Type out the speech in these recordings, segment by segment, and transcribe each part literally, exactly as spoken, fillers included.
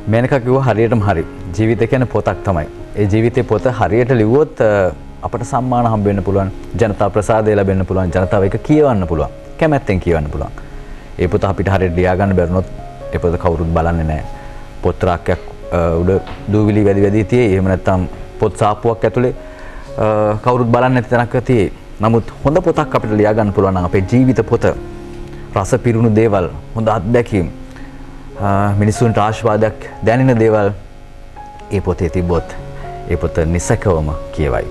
මේනකා කිව්වා හරියටම හරි. ජීවිතය කියන්නේ පොතක් තමයි. ඒ ජීවිතේ පොත හරියට ලිව්වොත් අපට සම්මාන හම්බ වෙන්න පුළුවන්, ජනතා ප්‍රසාදය ලැබෙන්න පුළුවන්, ජනතාව එක කියවන්න පුළුවන්, කැමැත්තෙන් කියවන්න පුළුවන්. ඒ පොත අපිට හරියට ලියා ගන්න බැරුණොත් ඒ පොත කවුරුත් බලන්නේ නැහැ. පොත් රාක්කයක් උඩ දූවිලි වැඩි වැඩි තියෙයි. එහෙම නැත්නම් පොත් සාප්පුවක් ඇතුලේ කවුරුත් බලන්නේ නැති තැනක තියෙයි. නමුත් හොඳ පොතක් අපිට ලියා ගන්න පුළුවන් නම් අපේ ජීවිත පොත, රස පිරුණු දේවල්, හොඳ අත්දැකීම්, මිනිසුන්ට ආශිර්වාදයක් දැනෙන දේවල් ඒ පොතේ තිබ්බොත් ඒ පොත නිසකවම කියවයි.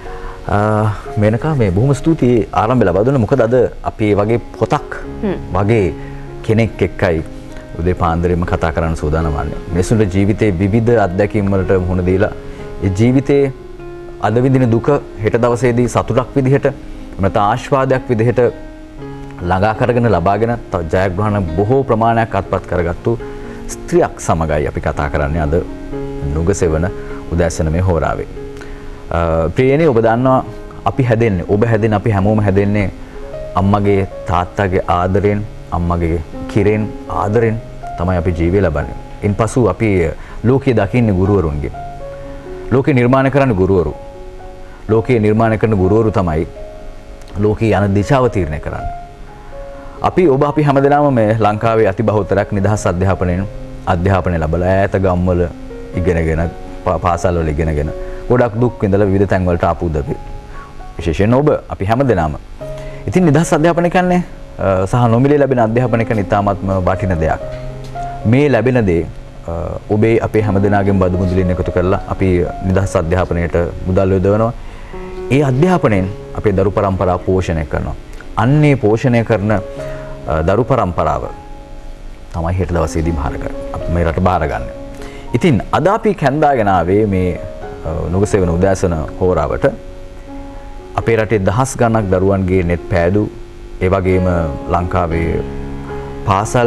මේනකා මේ බොහොම ස්තුතියි ආරම්භය ලබා දුන්න. මොකද අද අපි මේ වගේ පොතක් වගේ කෙනෙක් එක්කයි උදේ පාන්දරෙම කතා කරන්න සූදානම් වන්නේ. මිනිසුන්ගේ ජීවිතේ විවිධ අත්දැකීම් වලට මුහුණ දීලා ඒ ජීවිතේ අද විඳින දුක හෙට දවසේදී සතුටක් විදිහට නැත්නම් ආශිර්වාදයක් විදිහට ළඟා කරගෙන ලබාගෙන ජයග්‍රහණ බොහෝ ප්‍රමාණයක් අත්පත් කරගත්තු ස්ත්‍රියක් සමගයි අපි කතා කරන්නේ අද නුගසෙවන උදෑසන මේ හෝරාවේ. ප්‍රියනේ, ඔබ දන්නවා අපි හැදෙන්නේ, ඔබ හැදෙන්නේ, අපි හැමෝම හැදෙන්නේ අම්මගේ තාත්තගේ ආදරෙන්, අම්මගේ කිරෙන් ආදරෙන් තමයි අපි ජීවය ලබන්නේ. ඉන්පසු අපි ලෝකයේ දකින්නේ ගුරුවරුන්ගේ. ලෝකේ නිර්මාණය කරන ගුරුවරු. ලෝකයේ නිර්මාණය කරන ගුරුවරු තමයි ලෝකයේ යන දිශාව තීරණය කරන්නේ. අපි ඔබ අපි හැමදෙනාම මේ ලංකාවේ අති බහුතරයක් නිදහස් අධ්‍යාපනයෙන් අධ්‍යාපනය ලැබලා ඈත ගම්වල ඉගෙනගෙන පාසල් වල ඉගෙනගෙන ගොඩක් දුක් විඳලා විවිධ තැන් වලට ආපු උදවි. විශේෂයෙන් ඔබ අපි හැමදෙනාම. ඉතින් නිදහස් අධ්‍යාපනය කියන්නේ සහ නොමිලේ ලැබෙන අධ්‍යාපනය කියන්නේ ඉතාමත්ම වටින දෙයක්. මේ ලැබෙන දේ ඔබේ අපේ හැමදෙනාගේම බදු මුදලින් එකතු කරලා අපි නිදහස් අධ්‍යාපනයට මුදල් යොදවනවා. ඒ අධ්‍යාපනයෙන් අපේ දරු පරම්පරාව පෝෂණය කරනවා. අන්නේ පෝෂණය කරන දරු පරම්පරාව තමයි හෙට දවසේදී බාර ගන්න. අපි මේ රට බාර ගන්න. ඉතින් අද අපි කැඳාගෙන ආවේ මේ නුගසෙවන උදෑසන හෝරාවට අපේ රටේ දහස් ගණනක් දරුවන්ගේ net පෑදු, ඒ වගේම ලංකාවේ පාසල්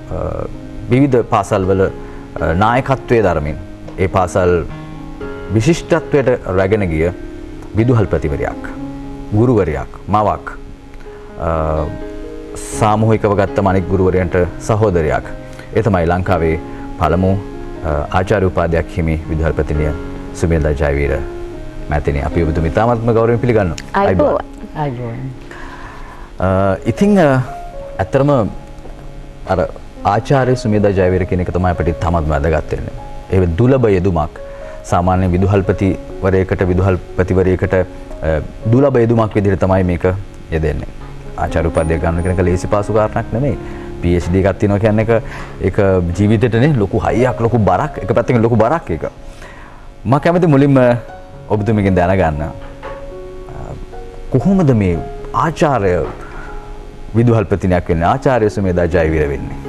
විවිධ පාසල්වල නායකත්වයේ ධර්මයෙන් ඒ පාසල් විශිෂ්ටත්වයට රැගෙන ගිය විදුහල්පතිවරයක්, ගුරුවරයක්, මවක්, සාමූහිකව ගත්ත අනෙක් ගුරුවරයන්ට සහෝදරයක්. ඒ තමයි ලංකාවේ පළමු ආචාර්ය උපාධ්‍යක් හිමි විදුහල්පතිනිය සුමේධා ජයවීර මෑතිණිය. අපි ඔබතුම ඉතාමත්ම ගෞරවයෙන් පිළිගන්නවා. අයිබෝන්. අයිබෝන්. ඉතින් ඇත්තටම අර ආචාර්ය සුමේධා ජයවීර කියන එක තමයි අපිට ඉතාමත්ම වැදගත් වෙන්නේ. ඒ දුලබ යෙදුමක් සාමාන්‍ය විදුහල්පතිවරයකට විදුහල්පතිවරයකට දුලබ යෙදුමක් විදිහට තමයි මේක යෙදෙන්නේ. ආචාර්ය උපාධිය ගන්න කෙනෙක් ලේසි පාසු කාරණයක් නෙමෙයි. පී එච් ඩී එකක් තියෙනවා කියන්නේ එක ඒක ජීවිතේටනේ ලොකු හයියක්, ලොකු බරක්, එක පැත්තකින් ලොකු බරක් ඒක. මම කැමති මුලින්ම ඔබතුමීගෙන් දැනගන්න කොහොමද මේ ආචාර්ය විදුහල්පතිනියක් වෙන්නේ, ආචාර්ය සුමේධා ජයවීර වෙන්නේ?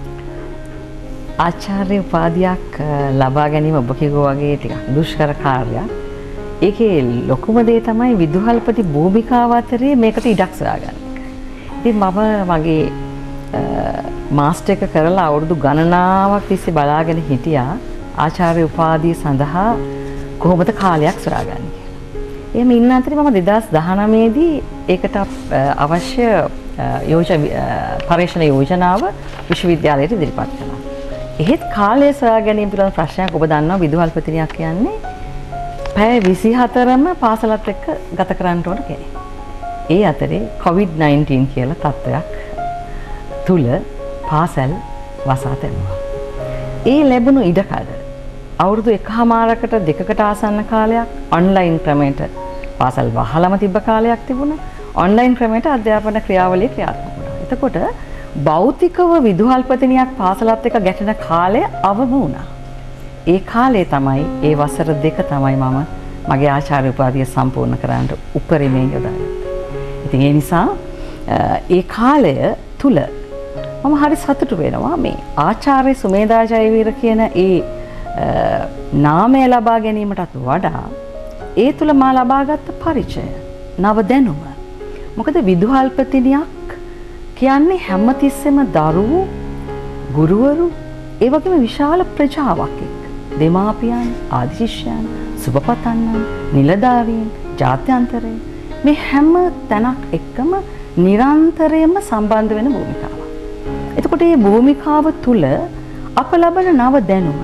ආචාර්ය උපාධියක් ලබා ගැනීම ඔබ කිව්වා වගේ ටිකක් දුෂ්කර කාර්යයක්. ඒකේ ලොකුම දේ තමයි විදුහල්පති භූමිකාව අතරේ මේකට ඉඩක් සොයාගන්න. ඉතින් මම මගේ මාස්ටර් එක කරලා අවුරුදු ගණනාවක් තිස්සේ බලාගෙන හිටියා ආචාර්ය උපාධිය සඳහා කොහොමද කාලයක් සොයාගන්නේ කියලා. එහෙම ඉන්න අතරේ මම දෙදාස් දහනවය දී ඒකට අවශ්‍ය යෝජන පරීක්ෂණ යෝජනාව විශ්වවිද්‍යාලයට ඉදිරිපත් කළා. එහෙත් කාලය සොයා ගැනීම පිළිබඳ ප්‍රශ්නයක් ඔබ දන්නවා විදුහල්පතිනියක් කියන්නේ පැය විසිහතරම පාසලත් එක්ක ගත කරන්න ඕන කෙනෙක්. ඒ අතරේ කොවිඩ් නයින්ටීන් කියලා තත්ත්වයක් තුල පාසල් වසා තැබුවා. ඒ ලැබුණු ඉඩකඩ අවුරුදු එකහමාරකට දෙකකට ආසන්න කාලයක් ඔන්ලයින් ක්‍රමයට පාසල් වහලම තිබ්බ කාලයක් තිබුණා. ඔන්ලයින් ක්‍රමයට අධ්‍යාපන ක්‍රියාවලිය ක්‍රියාත්මක වුණා. එතකොට භෞතිකව විදුහල්පතිනියක් පාසලත් එක්ක ගැටෙන කාලය අවම වුණා. ඒ කාලේ තමයි, ඒ වසර දෙක තමයි මම මගේ ආචාර්ය උපාධිය සම්පූර්ණ කරන්න උපරිමයෙන් යොදාගත්තේ. ඉතින් ඒ නිසා ඒ කාලය තුල මම හරි සතුටු වෙනවා මේ ආචාර්ය සුමේධා ජයවීර කියන ඒ නාමය ලබා ගැනීමටත් වඩා ඒ තුල මා ලබාගත් පරිචය, නව දැනුම. මොකද විදුහල්පතිනියක් කියන්නේ හැමතිස්සෙම දරුවෝ, ගුරුවරු, ඒ වගේම විශාල ප්‍රජාවක් එක්ක දෙමාපියන්, ආදිශිෂ්‍යයන්, සුබපතන්නන්, නිලධාරීන්, ජාත්‍යන්තරය මේ හැම තැනක් එක්කම නිරන්තරයෙන්ම සම්බන්ධ වෙන භූමිකාවක්. එතකොට මේ භූමිකාව තුල අප ලබන නව දැනුම,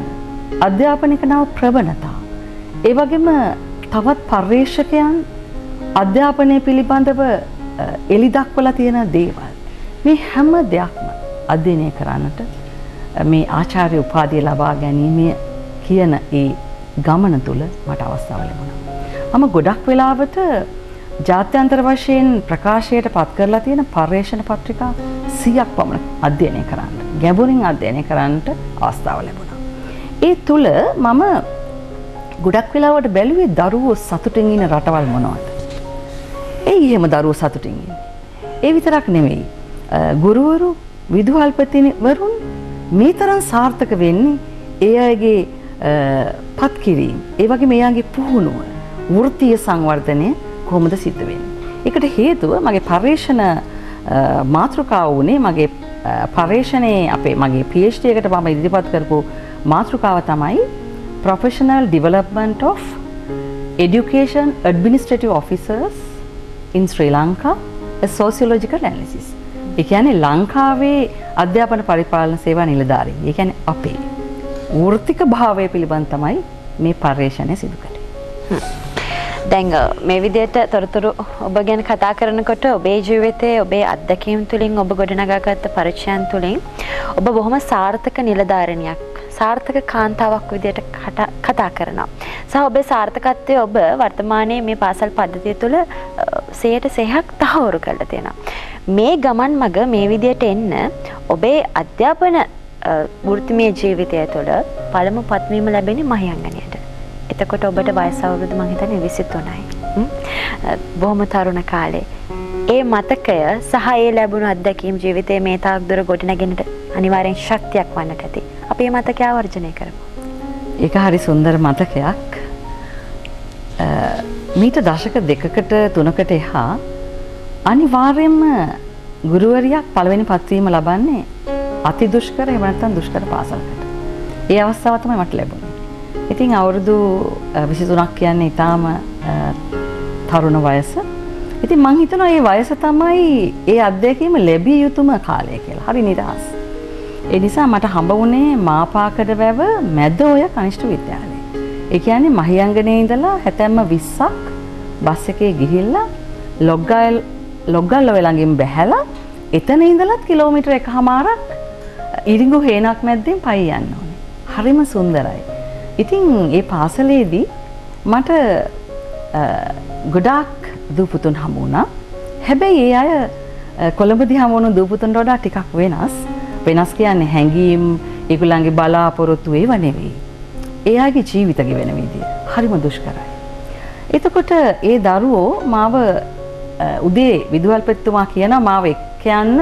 අධ්‍යාපනික නව ප්‍රවණතා. ඒ වගේම තවත් පර්යේෂකයන් අධ්‍යාපනය පිළිබඳව එළි දක්වලා තියෙන දේවල්. මේ හැම දෙයක්ම අධ්‍යයනය කරන්නට මේ ආචාර්ය උපාධිය ලබා ගැනීම කියන ඒ ගමන තුල මට අවස්ථාව ලැබුණා. මම ගොඩක් වෙලාවට ජාත්‍යන්තර වශයෙන් ප්‍රකාශයට පත් කරලා තියෙන පර්යේෂණ පත්‍රිකා සියයක් පමණ අධ්‍යයනය කරන්න, ගැඹුරින් අධ්‍යයනය කරන්නට අවස්ථාව ලැබුණා. ඒ තුල මම ගොඩක් වෙලාවට බැලුවේ දරුවෝ සතුටින් ඉන්න රටවල් මොනවද? ඒ එහෙම දරුවෝ සතුටින් ඉන්නේ. ඒ විතරක් නෙවෙයි. ගුරුවරු, විදුහල්පතිවරුන් මේ තරම් සාර්ථක වෙන්නේ ඒ අයගේ පත් කිරීම, ඒ වගේ මෙයාගේ පුහුණුව, වෘත්තීය සංවර්ධනය කොහොමද සිද්ධ වෙන්නේ? ඒකට හේතුව මගේ පර්යේෂණ මාතෘකාව වුණේ මගේ පර්යේෂණයේ අපේ මගේ PhD එකට මම ඉදිරිපත් කරපු මාතෘකාව තමයි Professional Development of Education Administrative Officers in Sri Lanka, a Sociological Analysis. ඒ කියන්නේ ලංකාවේ අධ්‍යාපන පරිපාලන සේවා නිලධාරීන්. ඒ කියන්නේ අපේ වෘත්තික භාවය පිළිබඳ තමයි මේ පර්යේෂණය සිදු කළේ. දැන් මේ විදිහට තොරතුරු ඔබ ගැන කතා කරනකොට ඔබේ ජීවිතයේ ඔබේ අත්දැකීම් තුලින් ඔබ ගොඩනගාගත්ත පරිචයන් තුලින් ඔබ බොහොම සාර්ථක නිලධාරණියක්, සාර්ථක කාන්තාවක් විදිහට කතා කරනවා. සහ ඔබේ සාර්ථකත්වය ඔබ වර්තමානයේ මේ පාසල් පද්ධතිය තුළ සියයට සීයක් තහවුරු කරලා තියෙනවා. මේ ගමන් මග මේ විදිහට එන්න ඔබේ අධ්‍යාපන වෘත්තිමය ජීවිතය තුළ පළමු පත්වීම ලැබෙන්නේ මහියංගනයට. එතකොට ඔබට වයස අවුරුදු මං හිතන්නේ විසි තුනයි. බොහොම තරුණ කාලේ. ඒ මතකය සහ ඒ ලැබුණු අත්දැකීම් ජීවිතයේ මේ තාක් දුර ගොඩනගෙනට අනිවාර්යෙන් ශක්තියක් වන්නට ඇති. අපි මේ මතකය ආවර්ජනය කරමු. ඒක හරි සුන්දර මතකයක්. මීට දශක දෙකකට තුනකට එහා අනිවාර්යයෙන්ම ගුරුවරියක් පළවෙනි පත්වීම ලබන්නේ අති දුෂ්කර එහෙම නැත්නම් දුෂ්කර පාසලකට. ඒ අවස්ථාව තමයි මට ලැබුණේ. ඉතින් අවුරුදු විසි තුනක් කියන්නේ ඊටාම තරුණ වයස. ඉතින් මං හිතනවා මේ වයස තමයි ඒ අත්දැකීම ලැබිය යුතුම කාලය කියලා. හරි නිදහස්. ඒ නිසා මට හම්බ වුණේ මාපාකඩ වැව මැද ඔය කනිෂ්ඨ විද්‍යාලය. ඒ කියන්නේ මහියංගනේ ඉඳලා හැතැම්ම විස්සක් බස් එකේ ගිහිල්ලා ලොග්ගල් ලොග්ගල්ලොව ළඟින් බැහැලා එතන ඉඳලත් කිලෝමීටර් එකමාරක් ඉරිඟු හේනක් මැද්දෙන් පයි යන්න ඕනේ. හරිම සුන්දරයි. ඉතින් ඒ පාසලේදී මට ගොඩාක් දූපුතුන් හමු වුණා. හැබැයි ඒ අය කොළඹදී හමු වුණු දූපුතුන්ට වඩා ටිකක් වෙනස්. වෙනස් කියන්නේ හැංගීම්, ඒගොල්ලන්ගේ බලාපොරොත්තු ඒව නෙවෙයි. ඒ අයගේ ජීවිත ගෙවෙන විදිය හරිම දුෂ්කරයි. එතකොට ඒ දරුවෝ මාව උදේ විදුහල්පතිතුමා කියනවා මාව එක්ක යන්න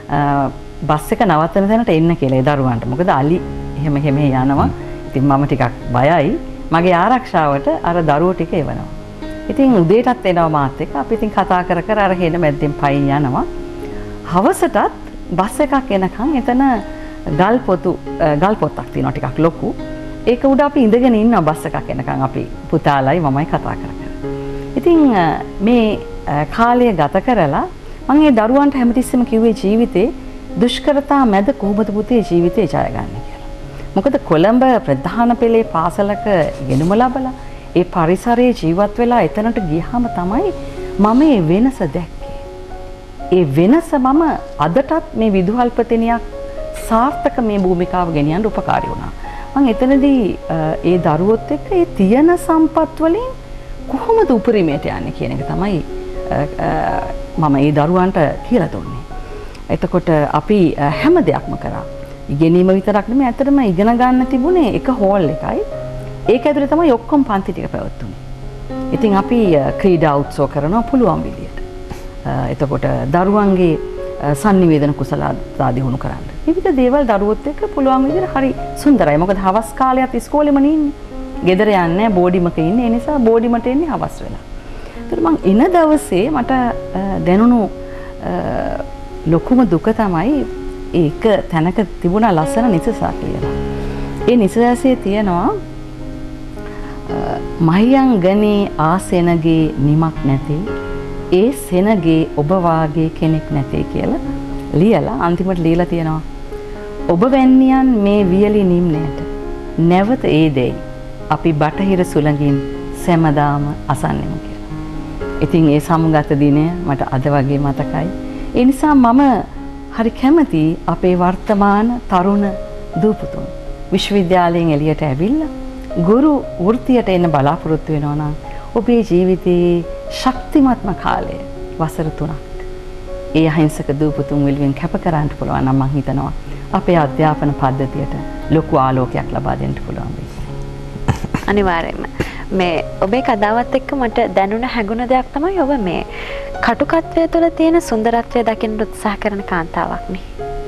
බස් එක නවත්තන තැනට එන්න කියලා ඒ දරුවන්ට. මොකද අලි එහෙම එහෙම යනවා. ඉතින් මම ටිකක් බයයි. මගේ ආරක්ෂාවට අර දරුවෝ ටික එවනවා. ඉතින් උදේටත් එනවා මාත් එක්ක. අපි ඉතින් කතා කර කර අර හේන මැද්දෙන් පයින් යනවා. හවසටත් බස් එකක් එනකන් එතන ගල් පොතු ගල් පොත්තක් තියෙනවා ටිකක් ලොකු. ඒක උඩ අපි ඉඳගෙන ඉන්නවා බස් එකක් එනකන් අපි පුතාලයි මමයි කතා කර කර. ඉතින් මේ කාලය ගත කරලා මම ඒ දරුවන්ට හැමතිස්සෙම කිව්වේ ජීවිතේ දුෂ්කරතා මැද කොහොමද පුතේ ජීවිතේ ජය ගන්න කියලා. මොකද කොළඹ ප්‍රධාන පෙළේ පාසලක ඉගෙනුම ලැබලා ඒ පරිසරයේ ජීවත් වෙලා එතනට ගියාම තමයි මම මේ වෙනස දැක්කේ. ඒ වෙනස මම අදටත් මේ විදුහල්පතිනියක් සාර්ථක මේ භූමිකාව ගෙනියන්න උපකාරී වුණා. මම එතනදී ඒ දරුවොත් එක්ක ඒ තියෙන සම්පත් වලින් කොහොමද උපරිමයට යන්නේ කියන එක තමයි මම ඒ දරුවන්ට කියලා දුන්නේ. එතකොට අපි හැම දෙයක්ම කරා. ඉගෙනීම විතරක් නෙමෙයි ඇත්තටම ඉගෙන ගන්න තිබුණේ එක හෝල් එකයි. ඒක ඇතුලේ තමයි ඔක්කොම පන්ති ටික පැවැත්තුනේ. ඉතින් අපි ක්‍රීඩා උත්සව කරනවා පුළුවන් විදියට. එතකොට දරුවන්ගේ sannivedana කුසලතා දිනු කරන්න. විවිධ දේවල් දරුවොත් එක්ක පුළුවන් විදියට හරි සුන්දරයි. මොකද හවස් කාලයත් ඉස්කෝලේම ඉන්නේ. ගෙදර යන්නේ බෝඩිමක ඉන්නේ. ඒ නිසා බෝඩිමට එන්නේ හවස් වෙලා. ඒතර මං එන දවසේ මට දැනුණු ලොකුම දුක තමයි ඒක තැනක තිබුණා ලස්සන නිසසා කියලා. ඒ නිසසයේ තියෙනවා මහියංගනේ ආසෙනගේ නිමක් නැති ඒ සෙනගේ ඔබ වාගේ කෙනෙක් නැtei කියලා ලියලා අන්තිමට ලියලා තියෙනවා ඔබ වැන්නියන් මේ වියලි නිම්නයට නැවත ඒ දෙයි අපි බටහිර සුළඟින් සෑමදාම අසන්නෙමු කියලා. ඉතින් ඒ සමුගත දිනය මට අද වගේ මතකයි. ඒ නිසා මම හරි කැමති අපේ වර්තමාන තරුණ දූපුතුන් විශ්වවිද්‍යාලයෙන් එළියට ඇවිල්ලා ගුරු වෘත්තියට එන්න බලාපොරොත්තු වෙනවා නම් ඔබේ ජීවිතයේ ශක්තිමත්ම කාලය වසර තුනක්. ඒ අහිංසක දූපුතුන් වෙනුවෙන් කැප කරන්න පුළුවන් නම් මම හිතනවා අපේ අධ්‍යාපන පද්ධතියට ලොකු ආලෝකයක් ලබා දෙන්න පුළුවන් වෙයි. අනිවාර්යයෙන්ම මේ ඔබේ කතාවත් එක්ක මට දැනුණ හැඟුණ දෙයක් තමයි ඔබ මේ කටුකත්වය තුළ තියෙන සුන්දරත්වය දකින්න උත්සාහ කරන කාන්තාවක් නේ.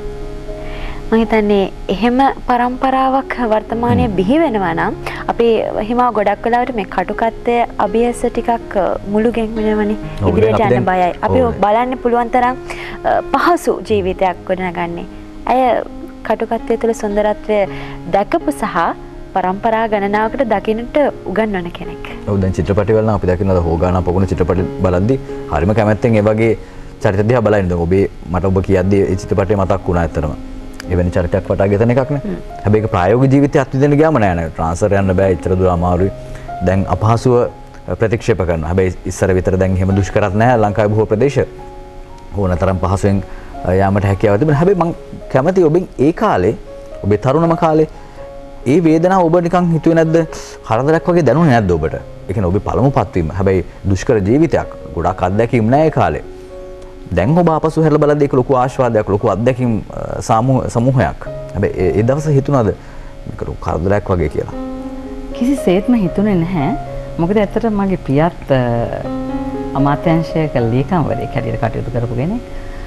මම හිතන්නේ එහෙම પરම්පරාවක් වර්තමානයේ බිහි වෙනවා නම් අපි හිමා ගොඩක් වෙලාවට මේ කටුකත්වය අභියස ටිකක් මුළුගෙන් වෙනවනේ ඉදිරියට යන්න බයයි. අපි බලන්න පුළුවන් තරම් පහසු ජීවිතයක් ගොඩනගන්නේ. අය කටුකත්වය තුළ සුන්දරත්වය දැකපු සහ પરම්පරා ගණනාවකට දකින්නට උගන්වන කෙනෙක්. ඔව් දැන් චිත්‍රපටි වල නම් අපි දකිනවා හොගානා පොකුණ චිත්‍රපටි බලද්දි හරිම කැමැත්තෙන් ඒ වගේ චරිත දිහා බලන්න. දැන් ඔබේ මට ඔබ කියද්දි ඒ චිත්‍රපටය මතක් වුණා ඇත්තටම. එවැනි චරිතයක් වටා ගෙතන එකක් නේ. හැබැයි ඒක ප්‍රායෝගික ජීවිතය අත්විඳින්න ගියාම නෑ නෑ. ට්‍රාන්ස්ෆර් යන්න බෑ. ඉතර දුර අමාරුයි. දැන් අපහසුව ප්‍රතික්ෂේප කරනවා. හැබැයි ඉස්සර විතර දැන් එහෙම දුෂ්කරත් නෑ ලංකාවේ බොහෝ ප්‍රදේශ. ඕනතරම් පහසුවෙන් යාමට හැකියාව තිබෙනවා. හැබැයි මම කැමති ඔබෙන් ඒ කාලේ ඔබේ තරුණම කාලේ ඒ වේදනාව ඔබ නිකන් හිතුවේ නැද්ද? කරදරයක් වගේ දැනුනේ නැද්ද ඔබට? ඒ කියන්නේ ඔබේ පළමු පත්වීම. හැබැයි දුෂ්කර ජීවිතයක්. ගොඩක් අත්දැකීම් නෑ ඒ කාලේ. දැන් ඔබ ආපසු හැරලා බලද්දී ඒක ලොකු ආශාවාදයක්, ලොකු අත්දැකීම් සමූහයක්. හැබැයි ඒ දවස් හිතුණාද මේක කරදරයක් වගේ කියලා? කිසිසේත්ම හිතුනේ නැහැ. මොකද ඇත්තට මගේ පියත් අමාත්‍යාංශයක ලේකම්වරයෙක් හැටියට කටයුතු කරපු කෙනෙක්.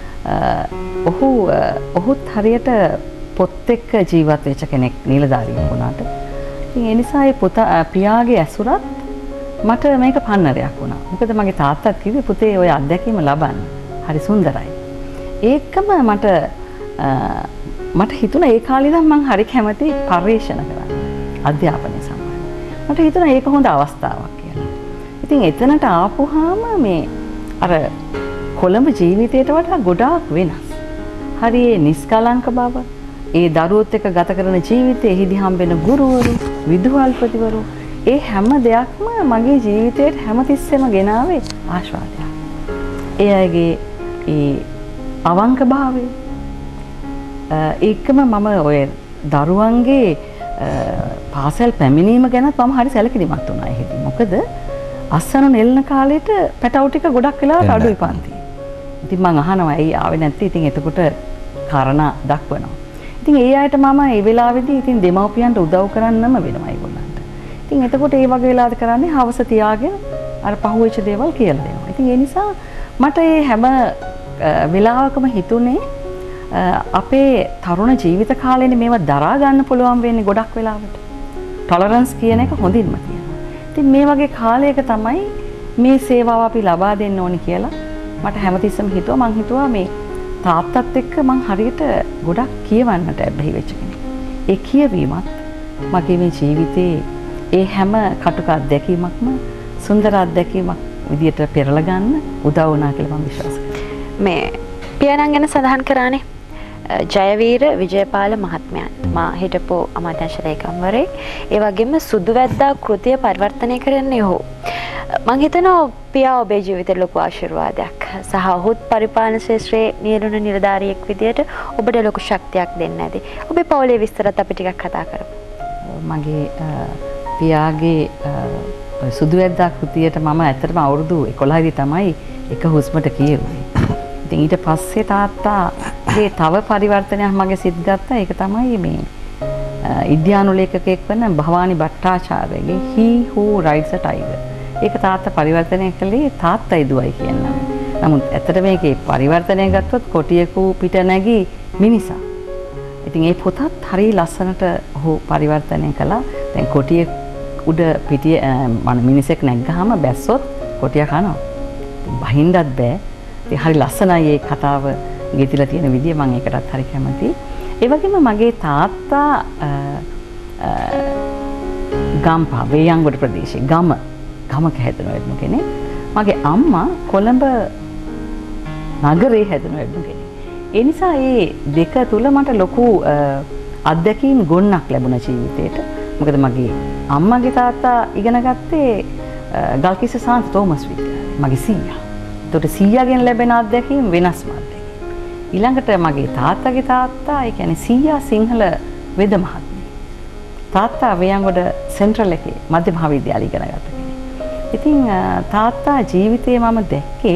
ඔහු ඔහුත් හරියට පොත් එක්ක ජීවත් වෙච්ච කෙනෙක් නිලධාරියෙක් වුණාට. ඉතින් ඒ නිසා ඒ පොත පියාගේ ඇසුරත් මට මේක පන්නරයක් වුණා. මොකද මගේ තාත්තත් කිව්වේ පුතේ ඔය අත්දැකීම ලබන්න. හරි සුන්දරයි. ඒකම මට මට හිතුණා ඒ කාලේ ඉඳන් මම හරි කැමති පරිශන කරන්න. අධ්‍යාපනය සම්බන්ධව. මට හිතුණා ඒක හොඳ අවස්ථාවක් කියලා. ඉතින් එතනට ආපුවාම මේ අර කොළඹ ජීවිතයට වඩා ගොඩාක් වෙනස්. හරි නිස්කලංක බව, ඒ දරුවොත් එක්ක ගත කරන ජීවිතයේ එහිදී හම්බෙන ගුරුවරු, විදුහල්පතිවරු, ඒ හැම දෙයක්ම මගේ ජීවිතයට හැමතිස්සෙම ගෙනාවේ ආශාවාදයක්. ඒ අයගේ ඒ අවංකභාවය ඒකම මම ඔය දරුවන්ගේ පාසල් පැමිණීම ගැනත් මම හරි සැලකිලිමත් වුණා එහෙදී. මොකද අස්සන නෙල්න කාලේට පැටවු ටික ගොඩක් වෙලාවට අඩුයි පන්ති. ඉතින් මං අහනවා ඇයි ආවේ නැත්තේ? ඉතින් එතකොට කාරණා දක්වනවා. ඉතින් ඒ අයට මම ඒ වෙලාවේදී ඉතින් දෙමව්පියන්ට උදව් කරන්නම වෙනවා ඒගොල්ලන්ට. ඉතින් එතකොට ඒ වගේ වෙලාවට කරන්නේ හවස තියාගෙන අර පහුවෙච්ච දේවල් කියලා දෙනවා. ඉතින් ඒ නිසා මට මේ හැම වෙලාවකම හිතුනේ අපේ තරුණ ජීවිත කාලේනේ මේවා දරා ගන්න පුළුවන් වෙන්නේ ගොඩක් වෙලාවට. ටොලරන්ස් කියන එක හොඳින්ම තියෙනවා. ඉතින් මේ වගේ කාලයක තමයි මේ සේවාව අපි ලබා දෙන්න ඕනි කියලා මට හැමතිස්සෙම හිතුවා. මං හිතුවා මේ තාත්තත් එක්ක මං හරියට ගොඩක් කියවන්නට බැහැ වෙච්ච කෙනෙක්. ඒ කියවීමත් මගේ මේ ජීවිතේ ඒ හැම කටුක අත්දැකීමක්ම සුන්දර අත්දැකීමක් විදියට පෙරලා ගන්න උදව් වුණා කියලා මම විශ්වාස කරනවා. මේ පියාණන් ගැන සඳහන් කරානේ ජයවීර විජයපාල මහත්මයා මා හිටපු අමාත්‍යාංශ ලේකම්වරයෙක්. ඒ වගේම සුදුවැද්දා කෘතිය පරිවර්තනය කරන්නේ ඔහු. මම හිතනවා පියා ඔබේ ජීවිතේ ලොකු ආශිර්වාදයක් සහ ඔහුත් පරිපාලන ශාස්ත්‍රයේ නියැලුණු නිලධාරියෙක් විදියට ඔබට ලොකු ශක්තියක් දෙන්න ඇති. ඔබේ පවුලේ විස්තරත් අපි ටිකක් කතා කරමු. මගේ පියාගේ සුදුවැද්දා කෘතියට මම ඇත්තටම අවුරුදු එකොළහදී තමයි එක හුස්මට කියෙව්වේ. ඉතින් ඊට පස්සේ තාත්තාගේ තව පරිවර්තනයක් මගේ සිත් ගත්තා. ඒක තමයි මේ ඉන්දියානු ලේඛකයෙක් වන භවානි භට්ටාචාර්යගේ He Who Rides a Tiger. ඒක තාත්තා පරිවර්තනය කළේ තාත්තයි දුවයි කියන නම. නමුත් ඇත්තට මේකේ පරිවර්තනය ගත්තොත් කොටියකු පිට නැගී මිනිසා. ඉතින් ඒ පොතත් හරිය ලස්සනට ඔහු පරිවර්තනය කළා. දැන් කොටිය උඩ පිටිය මිනිසෙක් නැග්ගාම බැස්සොත් කොටිය කනවා. ඉතින් බහින්නත් බෑ. ඉතින් හරි ලස්සනයි මේ කතාව ගෙතිලා තියෙන විදිය. මම ඒකටත් හරි කැමතියි. ඒ වගේම මගේ තාත්තා ගම්පහ වේයන්ගොඩ ප්‍රදේශයේ ගම ගමක හැදෙන වෙද්දු කෙනෙක්. මගේ අම්මා කොළඹ නගරේ හැදෙන වෙද්දු කෙනෙක්. ඒ නිසා මේ දෙක තුල මට ලොකු අත්දැකීම් ගොන්නක් ලැබුණ ජීවිතේට. මොකද මගේ අම්මගේ තාත්තා ඉගෙන ගත්තේ ගල්කිස්ස සාන්ත තෝමස් විද්‍යාලයේ. මගේ සීයා. ඒකට සීයාගෙන් ලැබෙන අත්දැකීම් වෙනස්ම අත්දැකීම්. ඊළඟට මගේ තාත්තගේ තාත්තා, ඒ කියන්නේ සීයා සිංහල වෙද මහත්මිය. තාත්තා වේයන්ගොඩ සෙන්ට්‍රල් එකේ මධ්‍ය මහාවිද්‍යාලය ඉගෙන ගත්ත කෙනෙක්. ඉතින් තාත්තා ජීවිතේ මම දැක්කේ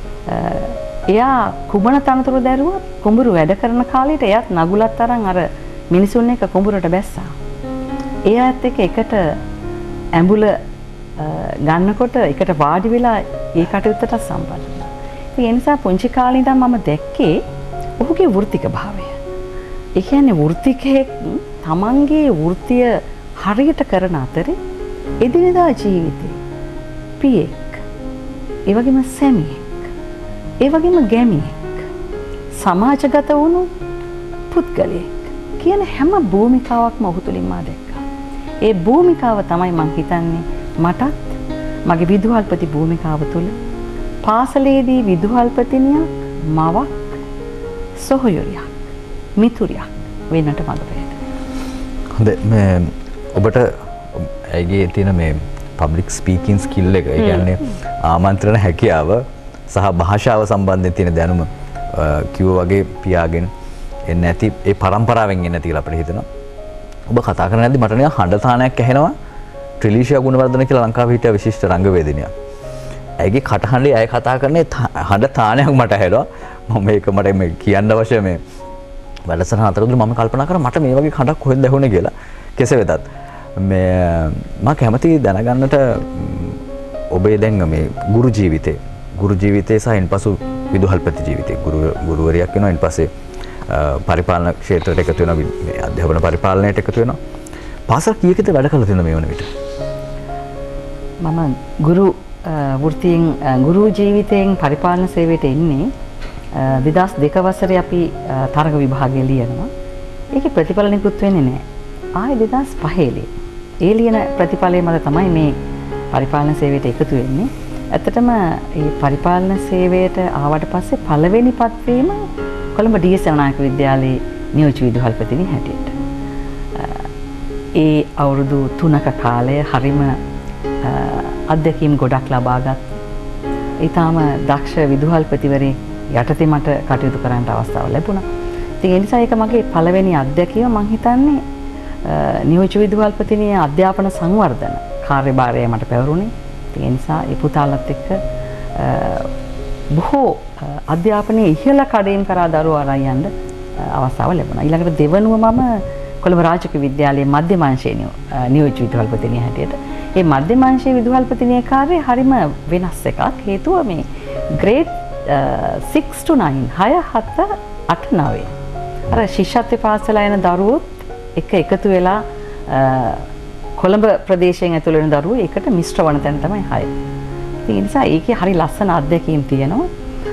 එයා කුමන තනතුරු දැරුවත් කුඹුරු වැඩ කරන කාලේට එයාත් නගුලත් තරම් අර මිනිසුන් එක්ක කුඹුරට බැස්සා. එයාත් එක්ක එකට ඇඹුල ගන්නකොට එකට වාඩි වෙලා ඒ කටයුත්තට සම්බන්ධ වුණා. ඉතින් ඒ නිසා පුංචි කාලේ ඉඳන් මම දැක්කේ ඔහුගේ වෘත්තික භාවය. ඒ කියන්නේ වෘත්තිකයෙක් තමන්ගේ වෘත්තිය හරියට කරන අතරේ එදිනෙදා ජීවිතේ පියෙක්, ඒ වගේම සැමියෙක්, ඒ වගේම ගැමියෙක්, සමාජගත වුණු පුද්ගලයෙක් කියන හැම භූමිකාවක්ම ඔහු තුලින් මා දැක්කා. ඒ භූමිකාව තමයි මං හිතන්නේ මටත් මගේ විදුහල්පති භූමිකාව තුළ පාසලේදී විදුහල්පතිනියක්, මවක්, සොහොයුරියක්, මිතුරියක් වෙන්නට මඟ පෙරේත. හොඳයි, මේ ඔබට ඇගේ තියෙන මේ පබ්ලික් ස්පීකින් ස්කිල් එක, ඒ කියන්නේ ආමන්ත්‍රණ හැකියාව සහ භාෂාව සම්බන්ධයෙන් තියෙන දැනුම කිව්වා වගේ පියාගෙන එන්නේ නැති ඒ પરම්පරාවෙන් එන්නේ නැති කියලා අපිට හිතෙනවා. ඔබ කතා කරනදී මට නිකන් හඬ තානයක් ඇහෙනවා. ට්‍රිලිෂියා ගුණවර්ධන කියලා ලංකාවේ හිටිය විශිෂ්ට රංගවේදිනියක්. ඇයගේ කටහඬේ අය කතා කරන්නේ හඬ තානයක් මට ඇහෙනවා. මම මේක මට මේ කියන්න අවශ්‍ය මේ වැඩසටහන අතරතුර මම කල්පනා කරා මට මේ වගේ කඩක් කොහෙන්ද ඇහුනේ කියලා. කෙසේ වෙතත් මේ මම කැමති දැනගන්නට ඔබේ දැන් මේ ගුරු ජීවිතේ ගුරු ජීවිතේ සහ ඉන්පසු විදුහල්පති ජීවිතේ ගුරු ගුරුවරියක් වෙනවා, ඉන්පස්සේ පරිපාලන ක්ෂේත්‍රයට එකතු වෙනවා, මේ අධ්‍යාපන පරිපාලනයට එකතු වෙනවා. පාසල් කීයකද වැඩ කළා තියෙනවද මේ වන විට? මම ගුරු වෘත්තියෙන් ගුරු ජීවිතයෙන් පරිපාලන සේවයට එන්නේ දෙදහස් දෙක වසරේ අපි තරග විභාගය ලියනවා. ඒකේ ප්‍රතිඵල නිකුත් වෙන්නේ නැහැ. ආයේ දෙදහස් පහේ ඒ ලියන ප්‍රතිඵලය මත තමයි මේ පරිපාලන සේවයට එකතු වෙන්නේ. ඇත්තටම මේ පරිපාලන සේවයට ආවට පස්සේ පළවෙනි පත්වීම කොළඹ ඩී එස් නායක විද්‍යාලයේ නියෝජ්‍ය විදුහල්පතිනි හැටියට. ඒ අවුරුදු තුනක කාලය හරිම අත්දැකීම් ගොඩක් ලබාගත්. ඊටාම දක්ෂ විදුහල්පතිවරේ යටතේ මට කටයුතු කරන්න අවස්ථාව ලැබුණා. ඉතින් ඒ නිසා ඒක මගේ පළවෙනි අත්දැකීම. මම හිතන්නේ නියෝජ්‍ය විදුහල්පතිනියේ අධ්‍යාපන සංවර්ධන කාර්යභාරය මට පැවරුණේ. ඉතින් ඒ නිසා ඒ පුතාලත් එක්ක බොහෝ අධ්‍යාපනයේ ඉහළ කඩේම් කරා දරුවෝ අරන් යන්න අවස්ථාව ලැබුණා. ඊළඟට දෙවනුව මම කොළඹ රාජකීය විද්‍යාලයේ මධ්‍යම අංශයේ නියෝජ්‍ය විදුහල්පතිනිය හැටියට. මේ මධ්‍යම අංශයේ විදුහල්පතිනියේ කාර්යය හරිම වෙනස් එකක්. හේතුව මේ ග්‍රේඩ් six to nine හය හත අට නවය අර ශිෂ්‍යත්ව පාසල යන දරුවොත් එක එකතු වෙලා කොළඹ ප්‍රදේශයෙන් ඇතුළු වෙන දරුවෝ ඒකට මිශ්‍ර වන තැන තමයි හය. ඉතින් ඒ නිසා ඒකේ හරි ලස්සන අත්දැකීම් තියෙනවා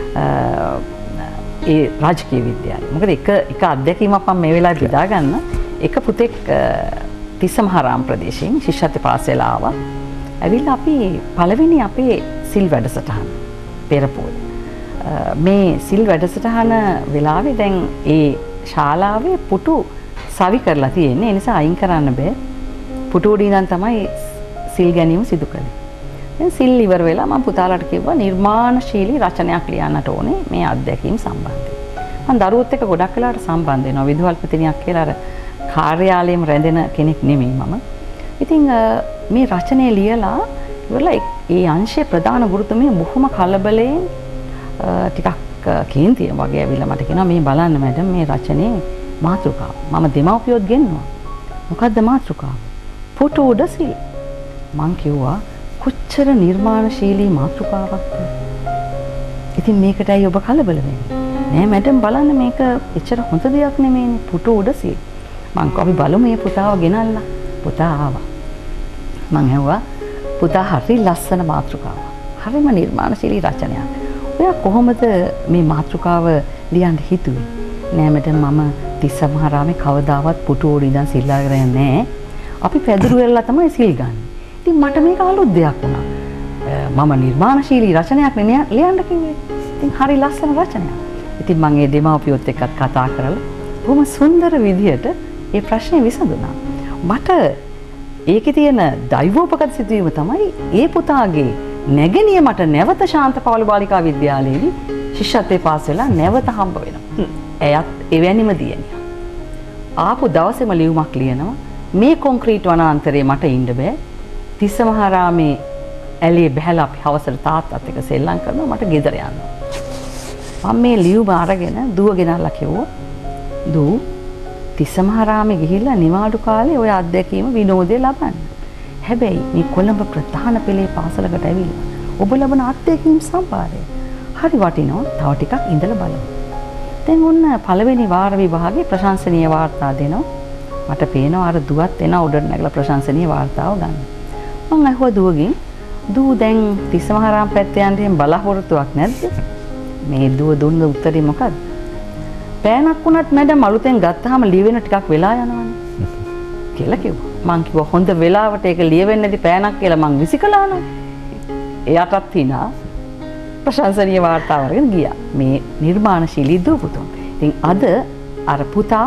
ඒ රාජකීය විද්‍යාලේ. මොකද එක එක අත්දැකීමක් මම මේ වෙලාවේ බෙදා ගන්න. එක පුතෙක් තිස්සමහාරාම ප්‍රදේශයෙන් ශිෂ්‍යත්ව පාසල ආවා. ඇවිල්ලා අපි පළවෙනි අපේ සිල් වැඩසටහන පෙරපොය මේ සිල් වැඩසටහන වෙලාවේ දැන් ඒ ශාලාවේ පුටු සවි කරලා තියෙන්නේ. ඒ නිසා අයින් කරන්න බෑ. පුටු උඩ ඉඳන් තමයි සිල් ගැනීම සිදු කළේ. දැන් සිල් ඉවර වෙලා මම පුතාලට කිව්වා නිර්මාණශීලී රචනයක් ලියන්නට ඕනේ මේ අත්දැකීම් සම්බන්ධයෙන්. මම දරුවොත් එක්ක ගොඩක් වෙලාවට සම්බන්ධ වෙනවා. විදුහල්පතිනියක් කියලා අර කාර්යාලයෙන් රැඳෙන කෙනෙක් නෙමෙයි මම. ඉතින් මේ රචනය ලියලා ඉවරලා ඒ අංශයේ ප්‍රධාන ගුරුතුමිය බොහොම කලබලයෙන් ටිකක් කේන්තිය වගේ ඇවිල්ලා මට කියනවා මේ බලන්න මැඩම් මේ රචනයේ මාතෘකාව. මම දෙමව්පියොත් ගෙන්නවා. මොකද්ද මාතෘකාව? පුටු උඩ සිල්. මං කිව්වා කොච්චර නිර්මාණශීලී මාතෘකාවක්ද? ඉතින් මේකට ඇයි ඔබ කලබල වෙන්නේ? නෑ මැඩම් බලන්න මේක එච්චර හොඳ දෙයක් නෙමෙයිනේ පුටු උඩ සිල්. මං කිව්වා අපි බලමු මේ පුතාව ගෙනල්ලා. පුතා ආවා. මං ඇහුවා පුතා හරි ලස්සන මාතෘකාවක්. හරිම නිර්මාණශීලී රචනයක්. ඔයා කොහොමද මේ මාතෘකාව ලියන්න හිතුවේ? නෑ මැඩම් මම තිස්සමහාරාමේ කවදාවත් පුටු උඩ ඉඳන් සිල් අරගෙන නෑ. අපි පැදුරු වෙලා තමයි සිල් ගන්න. ඉතින් මට මේක අලුත් දෙයක් වුණා. මම නිර්මාණශීලී රචනයක් නේ ලියන්න කිව්වේ. ඉතින් හරි ලස්සන රචනයක්. ඉතින් මම ඒ දෙමාපියොත් එක්කත් කතා කරලා බොහොම සුන්දර විදියට ඒ ප්‍රශ්නේ විසඳුණා. මට ඒකේ තියෙන දෛවෝපගත සිදුවීම තමයි ඒ පුතාගේ නැගණිය මට නැවත ශාන්ත පවුල් බාලිකා විද්‍යාලයේදී ශිෂ්‍යත්වයේ පාස් වෙලා නැවත හම්බ වෙනවා. එයත් එවැනිම දියණියක්. ආපු දවසේම ලියුමක් ලියනවා මේ කොන්ක්‍රීට් වනාන්තරයේ මට ඉන්න බෑ. තිස්සමහාරාමේ ඇලේ බහැලා අපි හවසට තාත්තත් එක්ක සෙල්ලම් කරනවා මට ගෙදර යන්න. මම මේ ලියුම අරගෙන දුව ගෙනල්ලා කිව්වා දූ තිස්සමහාරාමේ ගිහිල්ලා නිවාඩු කාලේ ඔය අත්දැකීම විනෝදේ ලබන්න. හැබැයි මේ කොළඹ ප්‍රධාන පෙළේ පාසලකට ඇවිල්ලා ඔබ ලබන අත්දැකීම් සම්භාරය හරි වටිනවා. තව ටිකක් ඉඳලා බලමු. දැන් ඔන්න පළවෙනි වාර විභාගේ ප්‍රශංසනීය වාර්තා දෙනවා. මට පේනවා අර දුවත් එන උඩට නැගලා ප්‍රශංසනීය වාර්තාව ගන්න. මම අහුවා දුවගෙන් දූ දැන් තිස්සමහාරාම පැත්තේ යන්න එහෙම බලාපොරොත්තුවක් නැද්ද? මේ දුව දුන්න උත්තරේ මොකද්ද? පෑනක් වුණත් මැඩම් අලුතෙන් ගත්තාම ලියවෙන ටිකක් වෙලා යනවනේ කියලා කිව්වා. මං කිව්වා හොඳ වෙලාවට ඒක ලියවෙන්නේ නැති පෑනක් කියලා මං විසිකලා නෝ. එයාටත් හිනා ප්‍රශංසනීය වාර්තාව අරගෙන ගියා. මේ නිර්මාණශීලී දුව පුතුන්. ඉතින් අද අර පුතා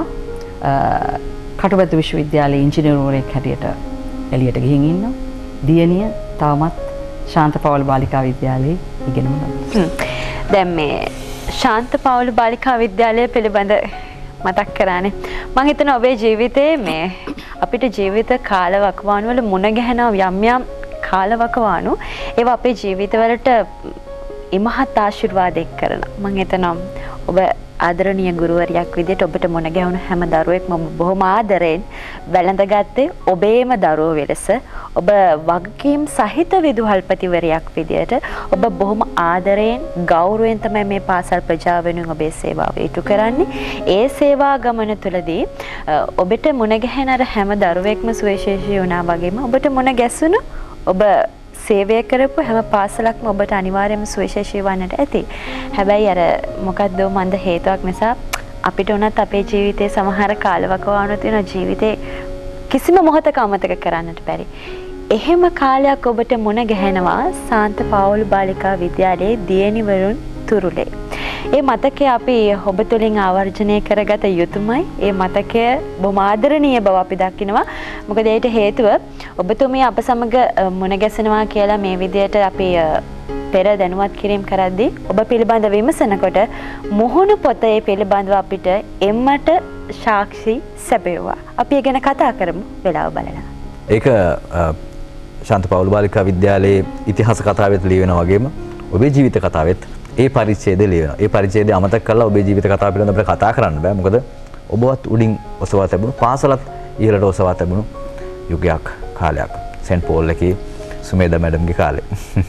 කටුබැද්ද විශ්වවිද්‍යාලයේ ඉංජිනේරුවරයෙක් හැටියට එළියට ගිහින් ඉන්නවා. දියණිය තවමත් ශාන්ත පවුල් බාලිකා විද්‍යාලයේ ඉගෙනම ගන්නවා. දැන් මේ ශාන්ත පවුල් බාලිකා විද්‍යාලය පිළිබඳ මතක් කරානේ. මම හිතනවා ඔබේ ජීවිතේ මේ අපිට ජීවිත කාලවකවානු වල මුණ ගැහෙන යම් යම් කාලවකවානු ඒවා අපේ ජීවිතවලට ඉමහත් ආශිර්වාදයක් කරනවා. මම හිතනවා ඔබ ආදරණීය ගුරුවරියක් විදිහට ඔබට මුණ ගැහුණු හැම දරුවෙක්ම බොහොම ආදරෙන් වැළඳගත්තේ ඔබේම දරුවෝ ලෙස. ඔබ වගකීම් සහිත විදුහල්පතිවරයක් විදිහට ඔබ බොහොම ආදරයෙන් ගෞරවයෙන් තමයි මේ පාසල් ප්‍රජාව වෙනුවෙන් ඔබේ සේවාව ඉටු කරන්නේ. ඒ සේවා ගමන තුළදී ඔබට මුණ ගැහෙන අර හැම දරුවෙක්ම සුවිශේෂී වුණා වගේම ඔබට මුණ ගැසුණු ඔබ සේවය කරපු හැම පාසලක්ම ඔබට අනිවාර්යයෙන්ම සුවිශේෂී වන්නට ඇති. හැබැයි අර මොකක්ද මන්ද හේතුවක් නිසා අපිට උනත් අපේ ජීවිතේ සමහර කාලවකවානු තියෙන ජීවිතේ කිසිම මොහොතක අමතක කරන්නට බැරි. එහෙම කාලයක් ඔබට මුණ ගැහෙනවා ශාන්ත පවුල් බාලිකා විද්‍යාලයේ දියණිවරුන් තුරුලේ. ඒ මතකය අපි ඔබ තුළින් ආවර්ජනය කරගත යුතුමයි. ඒ මතකය බොහොම ආදරණීය බව අපි දකිනවා. මොකද ඒට හේතුව ඔබතුමිය අප සමග මුණ ගැසෙනවා කියලා මේ විදිහට අපි පෙර දැනුවත් කිරීම කරද්දී ඔබ පිළිබඳ විමසනකොට මුහුණු පොතේ පිළිබඳව අපිට එම්මට සාක්ෂි සැපයුවා. අපි ඒ ගැන කතා කරමු වෙලාව බලලා. ඒක ශාන්ත පවුල් බාලිකා විද්‍යාලයේ ඉතිහාස කතාවෙත් ලියවෙනා වගේම ඔබේ ජීවිත කතාවෙත් ඒ පරිච්ඡේදය ලියනවා. ඒ පරිච්ඡේදය අමතක කරලා ඔබේ ජීවිත කතාව පිළිබඳව අපිට කතා කරන්න බෑ. මොකද ඔබවත් උඩින් ඔසවා තිබුණු පාසලත් ඉහළට ඔසවා තිබුණු යුගයක් කාලයක්. සෙන්ට් පෝල් එකේ සුමේදා මැඩම්ගේ කාලේ.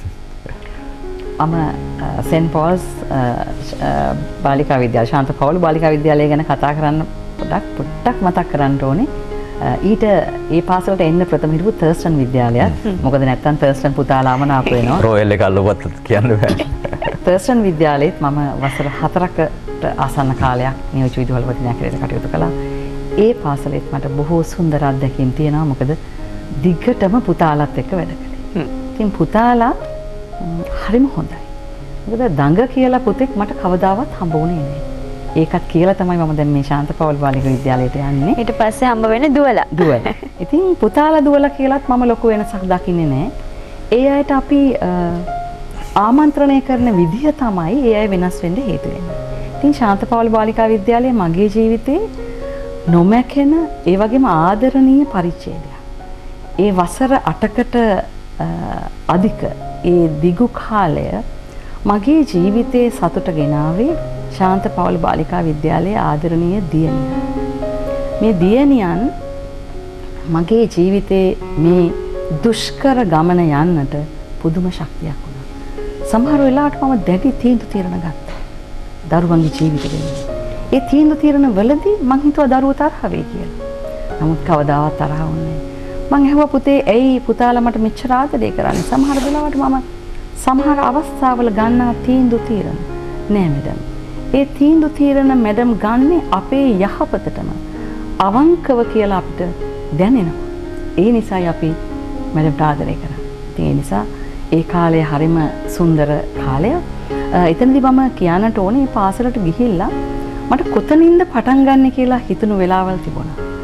මම සෙන්ට් පෝල්ස් බාලිකා විද්‍යාල ශාන්ත පවුල් බාලිකා විද්‍යාලය ගැන කතා කරන්න පොඩ්ඩක් පොඩ්ඩක් මතක් කරන්න ඕනේ. ඊට ඒ පාසලට එන්න ප්‍රථම හිටපු තර්ස්ටන් විද්‍යාලයත්. මොකද නැත්තම් තර්ස්ටන් පුතාලාම නාපු වෙනවා. රොයල් එක අල්ලුවත් කියන්න බෑ. තර්ස්ටන් විද්‍යාලයේත් මම වසර හතරකට ආසන්න කාලයක් නියෝජ්‍ය විදුහල්පතිනියක් හැටියට කටයුතු කළා. ඒ පාසලෙත් මට බොහෝ සුන්දර අත්දැකීම් තියෙනවා. මොකද දිගටම පුතාලත් එක්ක වැඩ කළේ. ඉතින් පුතාලා හරිම හොඳයි. මොකද දඟ කියලා පුතෙක් මට කවදාවත් හම්බ වුණේ නෑ. ඒකත් කියලා තමයි මම දැන් මේ ශාන්ත පවුල් බාලිකා විද්‍යාලයට යන්නේ. ඊට පස්සේ හම්බ වෙන්නේ දුවලා. දුවලා. ඉතින් පුතාලා දුවලා කියලාත් මම ලොකු වෙනසක් දකින්නේ නෑ. ඒ අයට අපි ආමන්ත්‍රණය කරන විදිහ තමයි ඒ අය වෙනස් වෙන්න හේතු වෙන්නේ. ඉතින් ශාන්ත පවුල් බාලිකා විද්‍යාලයේ මගේ ජීවිතේ නොමැකෙන ඒ වගේම ආදරණීය පරිච්ඡේදයක්. ඒ වසර අටකට අධික ඒ දිගු කාලය මගේ ජීවිතයේ සතුට ගෙනාවේ ශාන්ත පවුල් බාලිකා විද්‍යාලයේ ආදරණීය දියණියන්. මේ දියණියන් මගේ ජීවිතේ මේ දුෂ්කර ගමන යන්නට පුදුම ශක්තියක් වුණා. සමහර වෙලාවට මම දැඩි තීන්දුව తీරන ගත්තා. දරුවන්ගේ ජීවිත ගැන. ඒ තීන්දුව తీරන වලදී මං හිතුවා දරුවෝ තරහ වෙයි කියලා. නමුත් කවදාවත් තරහ වුණේ නැහැ. මං ඇහුවා පුතේ ඇයි පුතාලා මට මෙච්චර ආදරය කරන්නේ? සමහර වෙලාවට මම සමහර අවස්ථාවල ගන්නා තීන්දුව తీරන නෑ මැඩම්. ඒ තීන්දුව తీරන මැඩම් ගන්නේ අපේ යහපතටම අවංකව කියලා අපිට දැනෙනවා. ඒ නිසායි අපි මැඩම්ට ආදරය කරන්නේ. ඉතින් ඒ නිසා ඒ කාලය හරිම සුන්දර කාලයක්. එතනදී මම කියන්නට ඕනේ පාසලට ගිහිල්ලා මට කොතනින්ද පටන් ගන්න කියලා හිතුණු වෙලාවල් තිබුණා.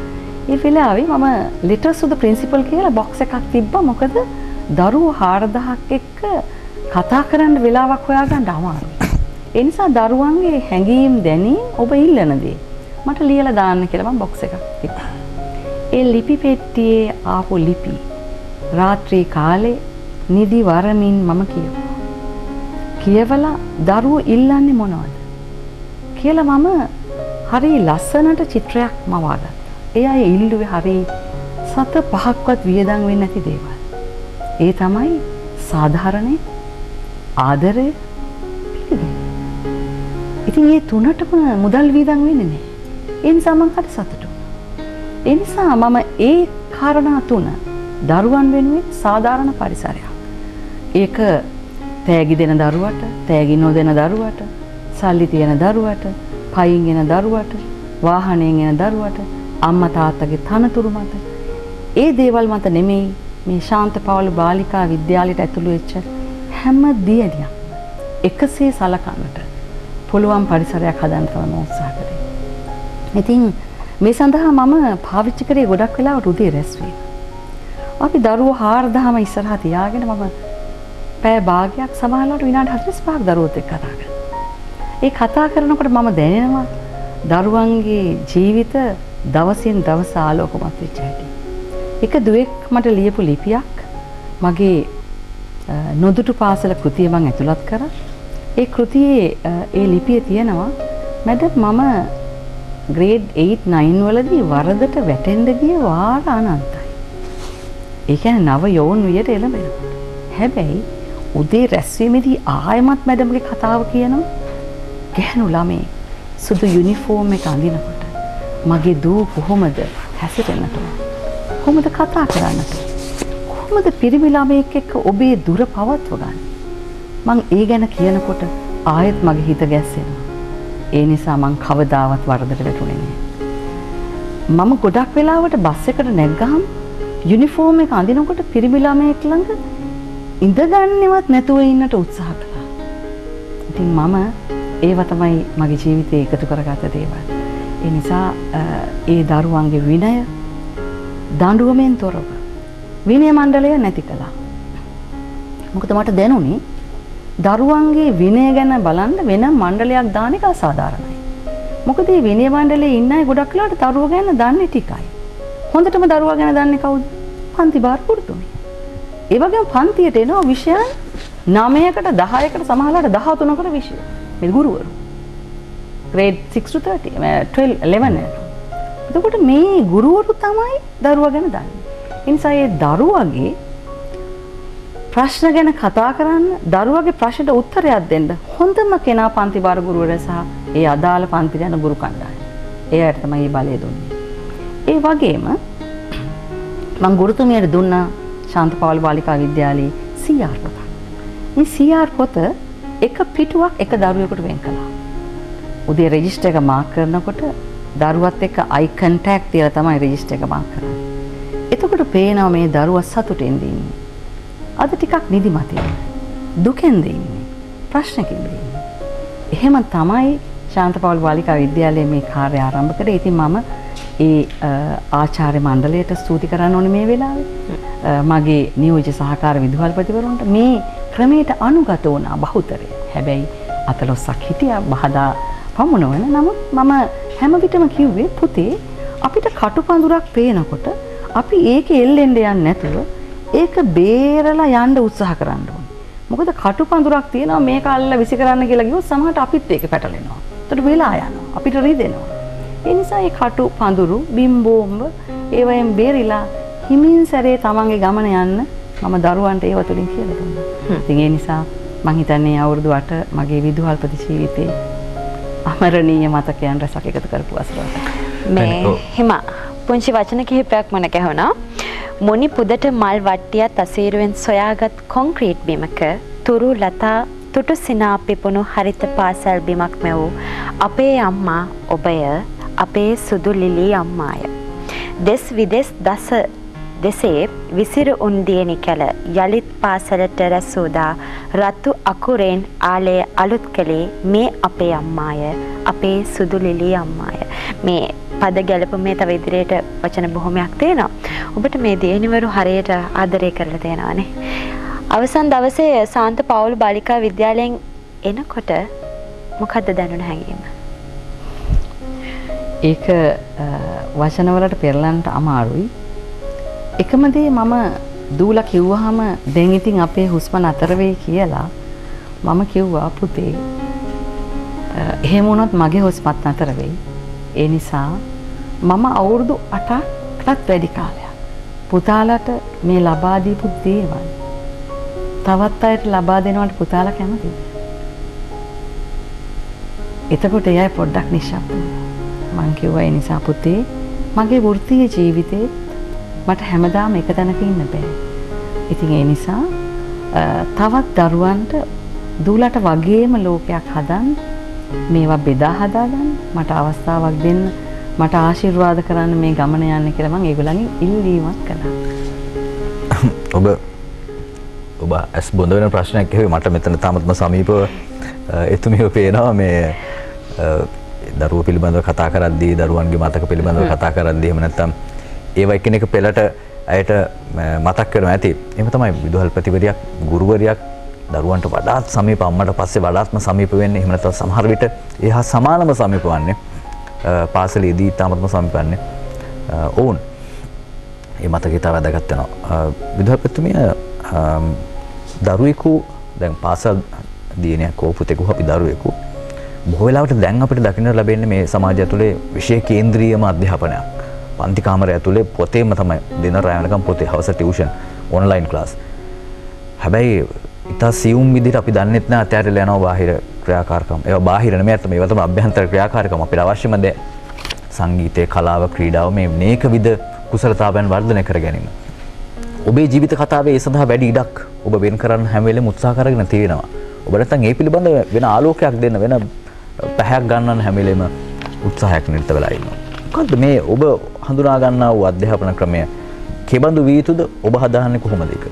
ඒ වෙලාවේ මම letters of the principal කියලා box එකක් තිබ්බා. මොකද දරුවෝ හාරදහසක් එක්ක කතා කරන්න වෙලාවක් හොයාගන්න අමාරුයි. ඒ නිසා දරුවන්ගේ හැඟීම් දැනීම් ඔබ ඉල්ලන දේ මට ලියලා දාන්න කියලා මම box එකක් තිබ්බා. ඒ ලිපි පෙට්ටියේ ආපු ලිපි රාත්‍රී කාලේ නිදි වරමින් මම කියවුවා. කියවලා දරුවෝ ඉල්ලන්නේ මොනවද කියලා මම හරි ලස්සනට චිත්‍රයක් මවාගත්තා. ඒ අය ඉල්ලුවේ හරි සත පහක්වත් වියදම් වෙන්නේ නැති දේවල්. ඒ තමයි සාධාරණේ ආදරය පිළිගැනීම. ඉතින් මේ තුනටම මුදල් වියදම් වෙන්නේ නැහැ. ඒ නිසා මම හරි සතුටුයි. ඒ නිසා මම ඒ කාරණා තුන දරුවන් වෙනුවෙන් සාධාරණ පරිසරයක්. ඒක තෑගි දෙන දරුවට, තෑගි නොදෙන දරුවට, සල්ලි තියෙන දරුවට, පයින් එන දරුවට, වාහනයෙන් එන දරුවට, අම්මා තාත්තගේ තනතුරු මත ඒ දේවල් මත නෙමෙයි මේ ශාන්තපවුල බාලිකා විද්‍යාලයට ඇතුළු වෙච්ච හැම දියණියක් එකසේ සලකන්නට පුළුවන් පරිසරයක් හදන්න තමයි උත්සාහ කරේ. ඉතින් මේ සඳහා මම පාවිච්චි කරේ ගොඩක් වෙලාවට උදේ රැස් වීම. අපි දරුවෝ හාරදහම ඉස්සරහා තියාගෙන මම පැය භාගයක් සමහරවිට විනාඩි හතළිස් පහක් දරුවොත් එක්ක කතා කරනවා. ඒ කතා කරනකොට මම දැනෙනවා දරුවන්ගේ ජීවිත දවසින් දවස ආලෝකමත් වෙච්ච හැටි. එක දුවෙක් මට ලියපු ලිපියක් මගේ නොදුටු පාසල කෘතිය මම ඇතුළත් කරා. ඒ කෘතියේ ඒ ලිපියේ තියෙනවා මැඩම් මම ග්‍රේඩ් eight nine වලදී වරදට වැටෙන්න ගිය වාර අනන්තයි. ඒ කියන්නේ නව යෝන් වියට එළඹෙනවා. හැබැයි උදේ රැස්වීමේදී ආයෙමත් මැඩම්ගේ කතාව කියනවා ගැහණු ළමයි සුදු යුනිෆෝම් එක අඳිනකොට මගේ දූ කොහොමද හැසිරෙන්නට ඕන? කොහොමද කතා කරන්නට? කොහොමද පිරිමි ළමයෙක් එක්ක ඔබේ දුර පවත්ව ගන්න? මං ඒ ගැන කියනකොට ආයෙත් මගේ හිත ගැස්සෙනවා. ඒ නිසා මං කවදාවත් වරදකට වැටුනේ නැහැ. මම ගොඩක් වෙලාවට බස් එකට නැග්ගහම යුනිෆෝම් එක අඳිනකොට පිරිමි ළමයෙක් ළඟ ඉඳගන්නවත් නැතුව ඉන්නට උත්සාහ කළා. ඉතින් මම ඒව තමයි මගේ ජීවිතේ එකතු කරගත්ත දේවල්. ඒ නිසා ඒ දරුවන්ගේ විනය දඬුවමෙන් තොරව විනය මණ්ඩලය නැති කළා. මොකද මට දැනුනේ දරුවන්ගේ විනය ගැන බලන්න වෙන මණ්ඩලයක් දාන එක අසාධාරණයි. මොකද මේ විනය මණ්ඩලයේ ඉන්න අය ගොඩක් වෙලාවට දරුවෝ ගැන දන්නේ ටිකයි. හොඳටම දරුවා ගැන දන්නේ කවුද? පන්ති භාර පුරුතුමි. ඒ වගේම පන්තියට එනවා විෂයන් නවයකට දහයකට සමහරවිට දහතුනකට විෂය. මේ ගුරුවරු. grade six to thirty twelve eleven එතකොට මේ ගුරුවරු තමයි දරුවා ගැන දන්නේ. ඒ නිසා ඒ දරුවගේ ප්‍රශ්න ගැන කතා කරන්න, දරුවගේ ප්‍රශ්නට උත්තරයක් දෙන්න හොඳම කෙනා පන්ති භාර ගුරුවරයා සහ ඒ අදාළ පන්තිට යන ගුරු කණ්ඩායම. එයාට තමයි මේ බලය දුන්නේ. ඒ වගේම මම ගුරුතුමියට දුන්නා ශාන්තපවුල බාලිකා විද්‍යාලයේ C R පොත. මේ C R පොත එක පිටුවක් එක දරුවෙකුට වෙන් කළා. උදේ රෙජිස්ටර් එක මාක් කරනකොට දරුවත් එක්ක අයි කන්ටැක්ට් තියලා තමයි රෙජිස්ටර් එක මාක් කරන්නේ. එතකොට පේනවා මේ දරුවා සතුටින්ද ඉන්නේ. අද ටිකක් නිදිමත ඉන්නේ. දුකෙන්ද ඉන්නේ. ප්‍රශ්නකින්ද ඉන්නේ. එහෙම තමයි ශාන්තපවුල බාලිකා විද්‍යාලයේ මේ කාර්යය ආරම්භ කරේ. ඉතින් මම ඒ ආචාර්ය මණ්ඩලයට ස්තුති කරන්න ඕනේ මේ වෙලාවේ. මගේ නියෝජ්‍ය සහකාර විදුහල්පතිවරුන්ට මේ ක්‍රමයට අනුගත වුණා බහුතරය. හැබැයි අතලොස්සක් හිටියා බහදා පමුණවන. නමුත් මම හැම විටම කිව්වේ පුතේ අපිට කටුපඳුරක් පේනකොට අපි ඒකේ එල්ලෙන්න යන්නේ නැතුව ඒක බේරලා යන්න උත්සාහ කරන්න ඕනේ. මොකද කටුපඳුරක් තියෙනවා මේක අල්ල විසි කරන්න කියලා කිව්වොත් සමහරට අපිත් ඒක පැටලෙනවා. ඒකට වෙලා යනවා. අපිට රිදෙනවා. ඒ නිසා මේ කටුපඳුරු බිම්බෝම්බ ඒවයෙන් බේරිලා හිමින් සැරේ තමන්ගේ ගමන යන්න මම දරුවන්ට ඒව තුලින් කියලා දුන්නා. ඉතින් ඒ නිසා මම හිතන්නේ අවුරුදු අට මගේ විදුහල්පති ජීවිතේ අමරණීය මතකයන් රැසක් එකතු කරපු වසරකට. මේ හිම පුංචි වචන කිහිපයක් මන කැහුණා. මොනි පුදට මල් වට්ටියත් අසීරුවෙන් සොයාගත් කොන්ක්‍රීට් බිමක තුරු ලතා තුටු සිනා පිපුණු හරිත පාසල් බිමක් මෙවූ අපේ අම්මා ඔබය අපේ සුදු ලිලී අම්මාය. දෙස් විදෙස් දස දෙසේ විසිරු උන්දියනි කැල යළිත් පාසලට රැසූදා රතු අකුරෙන් ආලය අලුත් කළේ මේ අපේ අම්මාය අපේ සුදු ලිලී අම්මාය. මේ පද ගැලපුමේ තව ඉදිරියට වචන බොහොමයක් තියෙනවා. ඔබට මේ දියණිවරු හරියට ආදරය කරලා තියෙනවානේ. අවසන් දවසේ සාන්ත පවුල් බාලිකා විද්‍යාලයෙන් එනකොට මොකද්ද දැනුණ හැඟීම? ඒක වචනවලට පෙරලන්නට අමාරුයි. එකම දේ මම දූලා කිව්වහම දැන් ඉතින් අපේ හුස්ම නතර වෙයි කියලා මම කිව්වා පුතේ එහෙම වුණොත් මගේ හුස්මත් නතර වෙයි. ඒ නිසා මම අවුරුදු අටකටත් වැඩි කාලයක් පුතාලට මේ ලබා දීපු දේවල් තවත් අයට ලබා දෙනවට පුතාලා කැමතිද? එතකොට එයයි පොඩ්ඩක් නිශ්ශබ්ද වුණා. මං කිව්වා ඒ නිසා පුතේ මගේ වෘත්තීය ජීවිතේ මට හැමදාම එක තැනක ඉන්න බෑ. ඉතින් ඒ නිසා තවත් දරුවන්ට දූලට වගේම ලෝකයක් හදන්න මේවා බෙදා හදාගන්න මට අවස්ථාවක් දෙන්න මට ආශිර්වාද කරන්න මේ ගමන යන්න කියලා මම ඒගොල්ලන්ගෙන් ඉල්ලීමක් කළා. ඔබ ඔබ ඇස් බොඳ වෙන ප්‍රශ්නයක් ඇහුවේ මට මෙතන තාමත්ම සමීපව එතුමිය පේනවා මේ දරුවෝ පිළිබඳව කතා කරද්දී දරුවන්ගේ මතක පිළිබඳව කතා කරද්දී එහෙම නැත්නම් ඒව එකිනෙක පෙළට අයට මතක් කරනවා ඇති. එහෙම තමයි විදුහල්පතිවරියක් ගුරුවරියක් දරුවන්ට වඩාත් සමීප අම්මට පස්සේ වඩාත්ම සමීප වෙන්නේ. එහෙම නැත්නම් සමහර විට එහා සමානම සමීප වන්නේ පාසලේදී තාමත්ම සමීප වන්නේ ඔවුන්. මේ මතකේ තව වැදගත් වෙනවා. විදුහල්පතිතුමිය දරුවෙකු දැන් පාසල් දිනයක් හෝ පුතෙකු අපි දරුවෙකු බොහෝ වෙලාවට දැන් අපිට දකින්න ලැබෙන්නේ මේ සමාජය ඇතුලේ විශේෂ කේන්ද්‍රීයම අධ්‍යාපනයක්. පන්ති කාමරය ඇතුලේ පොතේම තමයි දින රැ වෙනකම් පොතේ හවස ටියුෂන් ඔන්ලයින් ක්ලාස්. හැබැයි ඉතා සියුම් විදිහට අපි දන්නෙත් නෑ අතෑරලා යනවා බාහිර ක්‍රියාකාරකම්. ඒවා බාහිර නෙමෙයි අතම ඒවා තමයි අභ්‍යන්තර ක්‍රියාකාරකම්. අපිට අවශ්‍යම දේ සංගීතය, කලාව, ක්‍රීඩාව මේ මේක විද කුසලතාවයන් වර්ධනය කර ගැනීම. ඔබේ ජීවිත කතාවේ ඒ සඳහා වැඩි ඉඩක් ඔබ වෙන් කරන්න හැම වෙලෙම උත්සාහ කරගෙන තියෙනවා. ඔබ නැත්තම් ඒ පිළිබඳව වෙන ආලෝකයක් දෙන්න වෙන පැහැයක් ගන්නන්න හැම වෙලෙම උත්සාහයක් නිරත වෙලා ඉන්නවා. මොකද්ද මේ ඔබ හඳුනා ගන්නා වූ අධ්‍යාපන ක්‍රමය කෙබඳු විය යුතුද? ඔබ හදාන්නේ කොහොමද ඒක?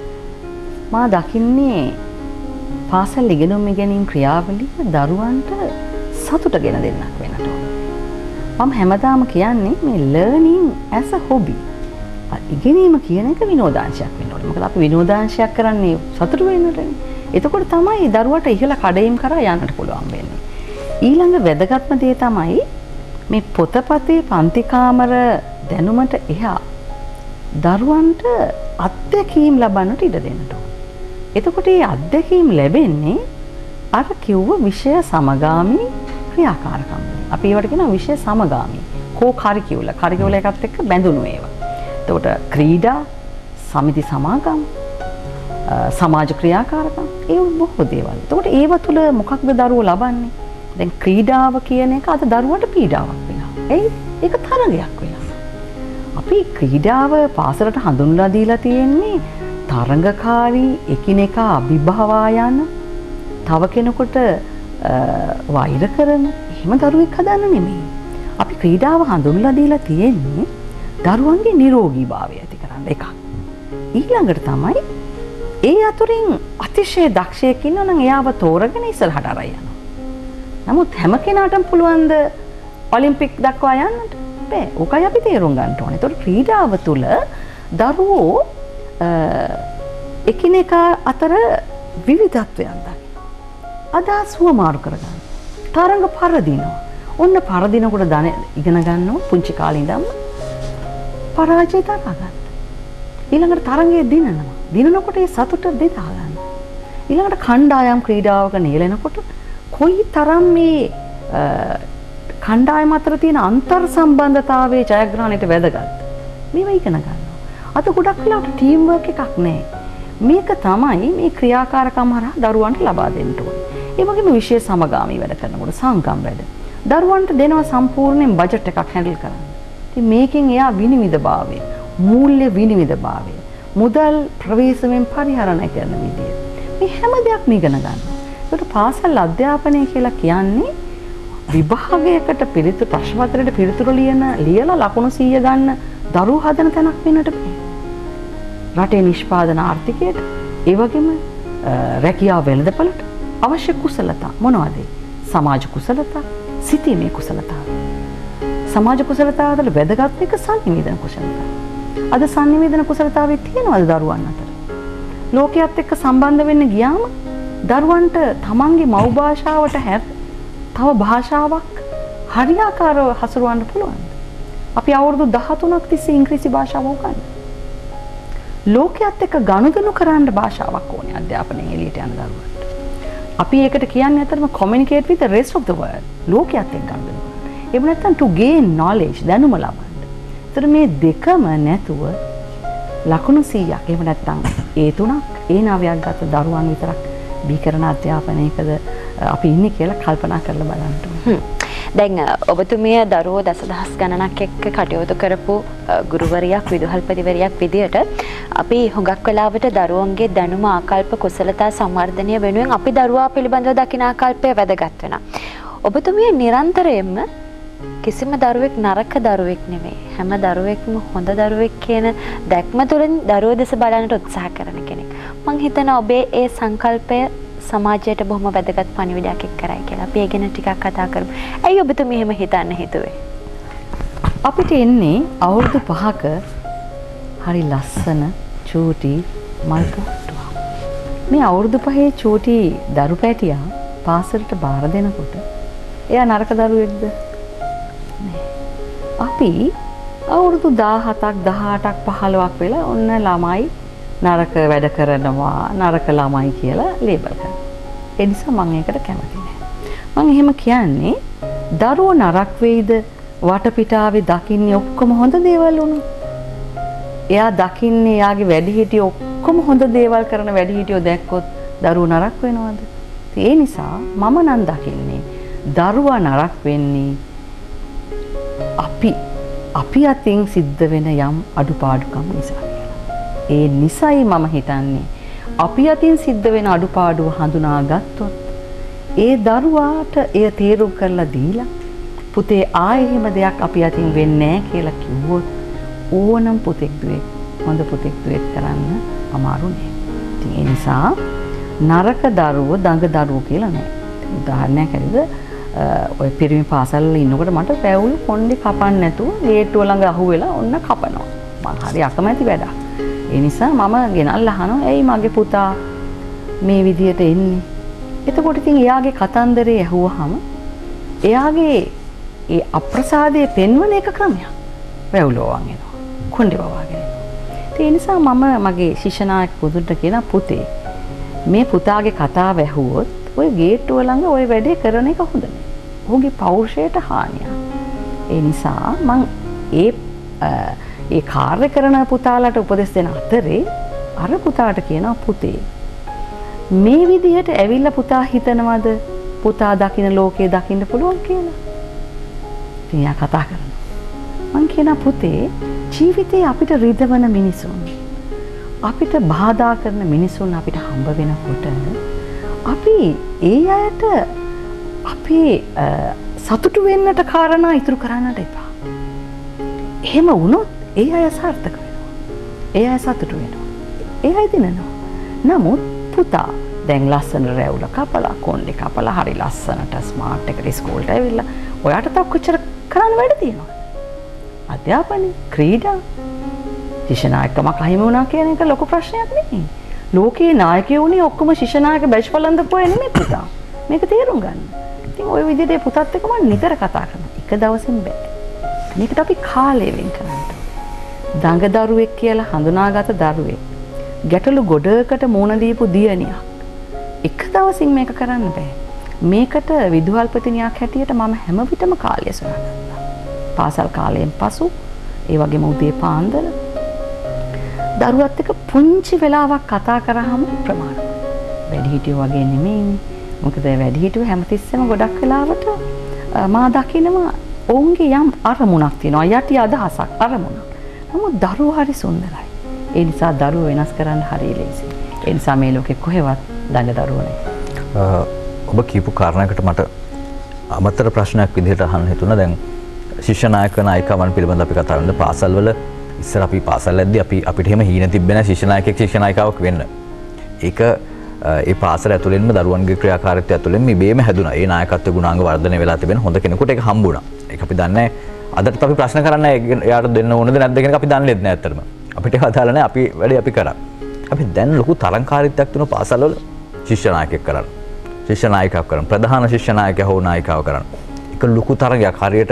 මා දකින්නේ පාසල් ඉගෙනුම් ඉගෙනීම් ක්‍රියාවලිය දරුවන්ට සතුට ගෙන දෙන්නක් වෙනට ඕන. මම හැමදාම කියන්නේ මේ learning as a hobby. ඉගෙනීම කියන එක විනෝදාංශයක් වෙන්න ඕනේ. මොකද අපි විනෝදාංශයක් කරන්නේ සතුට වෙන්නටනේ. එතකොට තමයි දරුවට ඉහළ කඩේම් කරා යන්නට පුළුවන් වෙන්නේ. ඊළඟ වැදගත්ම දේ තමයි මේ පොතපතේ පන්ති කාමර දැනුමට එහා දරුවන්ට අත්දැකීම් ලබන්නට ඉඩ දෙන්නට ඕන. එතකොට මේ අත්දැකීම් ලැබෙන්නේ අර කිව්ව විෂය සමගාමී ක්‍රියාකාරකම් වලින්. අපි ඒවට කියනවා විෂය සමගාමී. කෝ කරිකියුල. කරිකියුල එකත් එක්ක බැඳුණු ඒවා. එතකොට ක්‍රීඩා, සමිති සමාගම්, සමාජ ක්‍රියාකාරකම් ඒ බොහෝ දේවල්. එතකොට ඒව තුළ මොකක්ද දරුවෝ ලබන්නේ? දැන් ක්‍රීඩාව කියන එක අද දරුවන්ට පීඩාවක් වෙනවා. එයි ඒක තරගයක් වෙනවා. අපි ක්‍රීඩාව පාසලට හඳුන්වලා දීලා තියෙන්නේ තරඟකාරී එකිනෙකා අභිභවා යන තව කෙනෙකුට වෛර කරන එහෙම දරුවෙක් හදන්න නෙමෙයි. අපි ක්‍රීඩාව හඳුන්වලා දීලා තියෙන්නේ දරුවන්ගේ නිරෝගීභාවය ඇති කරන්න එකක්. ඊළඟට තමයි ඒ අතුරින් අතිශය දක්ෂයෙක් ඉන්නවා නම් එයාව තෝරගෙන ඉස්සරහට අරයි යනවා. නමුත් හැම කෙනාටම පුළුවන් ද ඔලිම්පික් දක්වා යන්නට? බෑ. ඕකයි අපි තේරුම් ගන්න ඕනේ. ඒතකොට ක්‍රීඩාව තුළ දරුවෝ එකිනෙකා අතර විවිධත්වයන් දකින්න. අදහස් හුවමාරු කරගන්න. තරඟ පරදිනවා. ඔන්න පරදිනකොට දැන ඉගෙන ගන්නවා පුංචි කාලේ ඉඳන්ම පරාජය දරා ගන්න. ඊළඟට තරඟයේ දිනනවා. දිනනකොට ඒ සතුට බෙදා ගන්න. ඊළඟට කණ්ඩායම් ක්‍රීඩාවක නියැලෙනකොට කොයි තරම් මේ කණ්ඩායම අතර තියෙන අන්තර් සම්බන්ධතාවයේ ජයග්‍රහණයට වැදගත්. මේවා ඉගෙන ගන්නවා. අද ගොඩක් වෙලාවට ටීම් වර්ක් එකක් නැහැ. මේක තමයි මේ ක්‍රියාකාරකම් හරහා දරුවන්ට ලබා දෙන්න ඕනේ. ඒ වගේම විශේෂ සමගාමී වැඩ කරනකොට සංගම් වැඩ. දරුවන්ට දෙනවා සම්පූර්ණයෙන් බජට් එකක් හැන්ඩල් කරන්න. ඉතින් මේකෙන් එයා විනිවිදභාවය, මූල්‍ය විනිවිදභාවය, මුදල් ප්‍රවේශමෙන් පරිහරණය කරන විදිය. මේ හැම දෙයක්ම ඉගෙන ගන්නවා. ඒකට පාසල් අධ්‍යාපනය කියලා කියන්නේ විභාගයකට පිළිතුරු ප්‍රශ්න පත්‍රයට පිළිතුරු ලියන ලියලා ලකුණු සීය ගන්න දරුවෝ හදන තැනක් වෙන්නට බෑ. රටේ නිෂ්පාදන ආර්ථිකයට ඒ වගේම රැකියාව වෙළඳපළට අවශ්‍ය කුසලතා මොනවද? සමාජ කුසලතා, සිතීමේ කුසලතා. සමාජ කුසලතාවවල වැදගත් එක සංනිවේදන කුසලතාව. අද සංනිවේදන කුසලතාවයේ තියෙනවද දරුවන් අතර? ලෝකයේත් එක්ක සම්බන්ධ වෙන්න ගියාම දරුවන්ට තමන්ගේ මව් භාෂාවට හැර තව භාෂාවක් හරියාකාරව හසුරවන්න පුළුවන්ද? අපි අවුරුදු දහතුනක් තිස්සේ ඉංග්‍රීසි භාෂාව උගන්වනවා. ලෝකයේත් එක්ක ගනුදෙනු කරන්න භාෂාවක් ඕනේ අධ්‍යාපනයෙන් එළියට යන දරුවන්ට. අපි ඒකට කියන්නේ අතරම communicate with the rest of the world. ලෝකයේත් එක්ක ගනුදෙනු කරන්න. එහෙම නැත්නම් to gain knowledge දැනුම ලබන්න. ඒතර මේ දෙකම නැතුව ලකුණු සීයක් එහෙම නැත්නම් ඒ තුනක් ඒ නවයක් ගත දරුවන් විතරක් බිහිකරන අධ්‍යාපනයකද අපි ඉන්නේ කියලා කල්පනා කරලා බලන්න ඕනේ. දැන් ඔබතුමිය දරුවෝ දසදහස් ගණනක් එක්ක කටයුතු කරපු ගුරුවරියක් විදුහල්පතිවරියක් විදියට අපි හුඟක් වෙලාවට දරුවන්ගේ දැනුම ආකල්ප කුසලතා සංවර්ධනය වෙනුවෙන් අපි දරුවා පිළිබඳව දකින ආකල්පය වැදගත් වෙනවා. ඔබතුමිය නිරන්තරයෙන්ම කිසිම දරුවෙක් නරක දරුවෙක් නෙමෙයි. හැම දරුවෙක්ම හොඳ දරුවෙක් කියන දැක්ම තුළින් දරුවෝ දෙස බලන්නට උත්සාහ කරන කෙනෙක්. මම හිතනවා ඔබේ ඒ සංකල්පය සමාජයට බොහොම වැදගත් පණිවිඩයක් එක් කරයි කියලා. අපි ඒ ගැන ටිකක් කතා කරමු. ඇයි ඔබතුමිය එහෙම හිතන්න හිතුවේ? අපිට එන්නේ අවුරුදු පහක හරි ලස්සන චූටි මල් පොට්ටුවක්. මේ අවුරුදු පහේ චූටි දරු පැටියා පාසලට බාර දෙනකොට එයා නරක දරුවෙක්ද? නෑ. අපි අවුරුදු දාහතක් දහඅටක් පහළොවක් වෙලා ඔන්න ළමයි නරක වැඩ කරනවා නරක ළමයි කියලා ලේබල් කරනවා. ඒ නිසා මම ඒකට කැමති නෑ. මම එහෙම කියන්නේ දරුවෝ නරක වෙයිද වටපිටාවේ දකින්නේ ඔක්කොම හොඳ දේවල් වුණා. එයා දකින්නේ එයාගේ වැඩිහිටියෝ ඔක්කොම හොඳ දේවල් කරන වැඩිහිටියෝ දැක්කොත් දරුවෝ නරක වෙනවද? ඒ නිසා මම නම් දකින්නේ දරුවා නරක වෙන්නේ අපි අපි අතින් සිද්ධ වෙන යම් අඩුපාඩුකම් නිසා. ඒ නිසයි මම හිතන්නේ අපි අතින් සිද්ධ වෙන අඩුපාඩුව හඳුනාගත්තොත් ඒ දරුවාට එය තේරුම් කරලා දීලා පුතේ ආයෙ එහෙම දෙයක් අපි අතින් වෙන්නේ නැහැ කියලා කිව්වොත් ඕනම පුතෙක් දුවෙක් හොඳ පුතෙක් දුවෙක් කරන්න අමාරු නෑ. ඉතින් ඒ නිසා නරක දරුවෝ දඟ දරුවෝ කියලා නෑ. උදාහරණයක් ඇරෙද ඔය පිරිමි පාසල් වල ඉන්නකොට මට පැවුල් කොණ්ඩේ කපන්න නැතුව ගේට්ටුව ළඟ අහුවෙලා ඔන්න කපනවා. මං හරි අකමැති වැඩක්. ඒ නිසා මම ගෙනල්ලා අහනවා ඇයි මගේ පුතා මේ විදියට එන්නේ? එතකොට ඉතින් එයාගේ කතන්දරේ ඇහුවහම එයාගේ ඒ අප්‍රසාදයේ පෙන්වන එක ක්‍රමයක්. වැවුලෝවන් එනවා. කොණ්ඩේ වවාගෙන එනවා. ඒ නිසා මම මගේ ශිෂ්‍ය නායක පුතුන්ට කියන පුතේ මේ පුතාගේ කතාව ඇහුවොත් ඔය ගේට්ටුව ළඟ ඔය වැඩේ කරන එක හොඳ නෑ. ඔහුගේ පෞරුෂයට හානියක්. ඒ නිසා මං ඒ ඒ කාර්ය කරන පුතාලට උපදෙස් දෙන අතරේ අර පුතාට කියනවා පුතේ මේ විදිහට ඇවිල්ලා පුතා හිතනවද පුතා දකින්න ලෝකේ දකින්න පුළුවන් කියලා. ඉතින් යා කතා කරනවා. මං කියනවා පුතේ ජීවිතේ අපිට රිදවන මිනිසුන් අපිට බාධා කරන මිනිසුන් අපිට හම්බ වෙනකොට අපි ඒ අයට අපේ සතුටු වෙන්නට කාරණා ඉතුරු කරන්නට එපා. එහෙම වුණොත් ඒ අය සාර්ථක වෙනවා. ඒ අය සතුටු වෙනවා. ඒ අය දිනනවා. නමුත් පුතා දැන් ලස්සන රැවුල කපලා කොණ්ඩේ කපලා හරි ලස්සනට ස්මාර්ට් එකට ඉස්කෝලේට ඇවිල්ලා ඔයාට තව කොච්චර කරන්න වැඩ තියෙනවද? අධ්‍යාපනය, ක්‍රීඩා, ශිෂ්‍ය නායකකමක් අහිමි වුණා කියන එක ලොකු ප්‍රශ්නයක් නෙමෙයි. ලෝකයේ නායකයෝ උනේ ඔක්කොම ශිෂ්‍ය නායක බැච් පලන්දපුවා නෙමෙයි පුතා. මේක තේරුම් ගන්න. ඉතින් ওই විදිහට පුතත් එක්ක මම නිතර කතා කරනවා. එක දවසින් බෑ. මේකට අපි කාලය වෙන් කරන්න ඕනේ. දඟ දරුවෙක් කියලා හඳුනාගත දරුවෙක්. ගැටලු ගොඩකට මුණ දීපු දියණියක්. එක දවසින් මේක කරන්න බෑ. මේකට විදුහල්පතිනියක් හැටියට මම හැම විටම කාලය සොයාගත්තා. පාසල් කාලයෙන් පසු ඒ වගේම උදේ පාන්දර දරුවත් එක්ක පුංචි වෙලාවක් කතා කරාම ප්‍රමාණවත්. වැඩිහිටියෝ වගේ නෙමෙයි. මොකද වැඩිහිටියෝ හැමතිස්සෙම ගොඩක් වෙලාවට මා දකිනවා ඔවුන්ගේ යම් අරමුණක් තියෙනවා. යටි අදහසක් අරමුණක්. නමුත් දරුවෝ හරි සුන්දරයි. ඒ නිසා දරුවෝ වෙනස් කරන්න හරි ලේසියි. ඒ නිසා මේ ලෝකේ කොහෙවත් දඟ දරුවෝ නැහැ. ඔබ කියපු කාරණයකට මට අමතර ප්‍රශ්නයක් විදිහට අහන්න හිතුණා. දැන් ශිෂ්‍ය නායක නායිකාවන් පිළිබඳව අපි කතා කරනකොට පාසල්වල ඉස්සර අපි පාසල් යද්දී අපි අපිට එහෙම හීන තිබ්බේ නැහැ ශිෂ්‍ය නායකයෙක් ශිෂ්‍ය නායිකාවක් වෙන්න. ඒක ඒ පාසල ඇතුළෙන්ම දරුවන්ගේ ක්‍රියාකාරීත්වය ඇතුළෙන් මේ බේම හැදුනා. ඒ නායකත්ව ගුණාංග වර්ධනය වෙලා තිබෙන හොඳ කෙනෙකුට ඒක හම්බුණා. ඒක අපි දන්නේ අදට අපි ප්‍රශ්න කරන්න එයාට දෙන්න ඕනද නැද්ද කියන එක අපි දන්නේ නැහැ ඇත්තටම. අපිට ඒක අදාළ නැහැ. අපි වැඩේ අපි කරා. අපි දැන් ලොකු තරංකාරීත්වයක් තුන පාසල්වල ශිෂ්‍ය නායකයෙක් කරන්න. ශිෂ්‍ය නායිකාවක් කරන්න. ප්‍රධාන ශිෂ්‍ය නායකයා හෝ නායිකාව කරන්න. ඒක ලොකු තරගයක් හරියට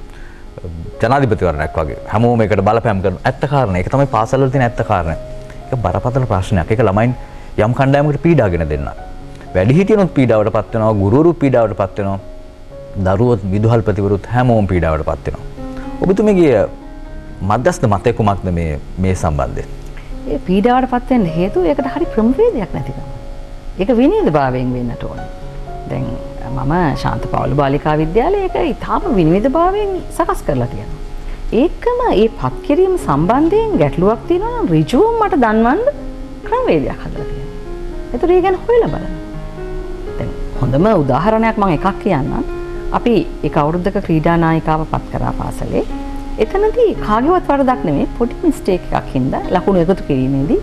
ජනාධිපතිවරණයක් වගේ. හැමෝම ඒකට බලපෑම් කරන ඇත්ත කාරණා. ඒක තමයි පාසල්වල තියෙන ඇත්ත කාරණා. ඒක බරපතල ප්‍රශ්නයක්. ඒක ළමයින් යම් කණ්ඩායමකට පීඩාගෙන දෙන්න. වැඩිහිටියනොත් පීඩාවටපත් වෙනවා, ගුරුවරුත් පීඩාවටපත් වෙනවා. දරුවොත් විදුහල්පතිවරුත් හැමෝම පීඩාවටපත් වෙනවා. ඔබතුමීගේ මධ්‍යස්ථ මතය කුමක්ද මේ මේ සම්බන්ධයෙන්? ඒ පීඩාවටපත් වෙන්න හේතුව ඒකට හරි ක්‍රමවේදයක් නැතිකම. ඒක විනීතභාවයෙන් වෙන්නට ඕනේ. දැන් මම ශාන්ත පවුල බාලිකා විද්‍යාලයේ ඒක ඊටාම විනීතභාවයෙන් සකස් කරලා තියෙනවා. ඒකම ඒ පත් කිරීම සම්බන්ධයෙන් ගැටලුවක් තියෙනවා නම් ඍජුවම මට දන්වන්න ක්‍රමවේදයක් හදලා තියෙනවා. ඒතර ඒ ගැන හොයලා බලන්න. දැන් හොඳම උදාහරණයක් මම එකක් කියන්නම්. අපි එක අවුරුද්දක ක්‍රීඩා නායිකාව පත් කරා පාසලේ. එතනදී කාගේවත් වරදක් නෙමෙයි පොඩි මිස්ටේක් එකක් හින්දා ලකුණු එකතු කිරීමේදී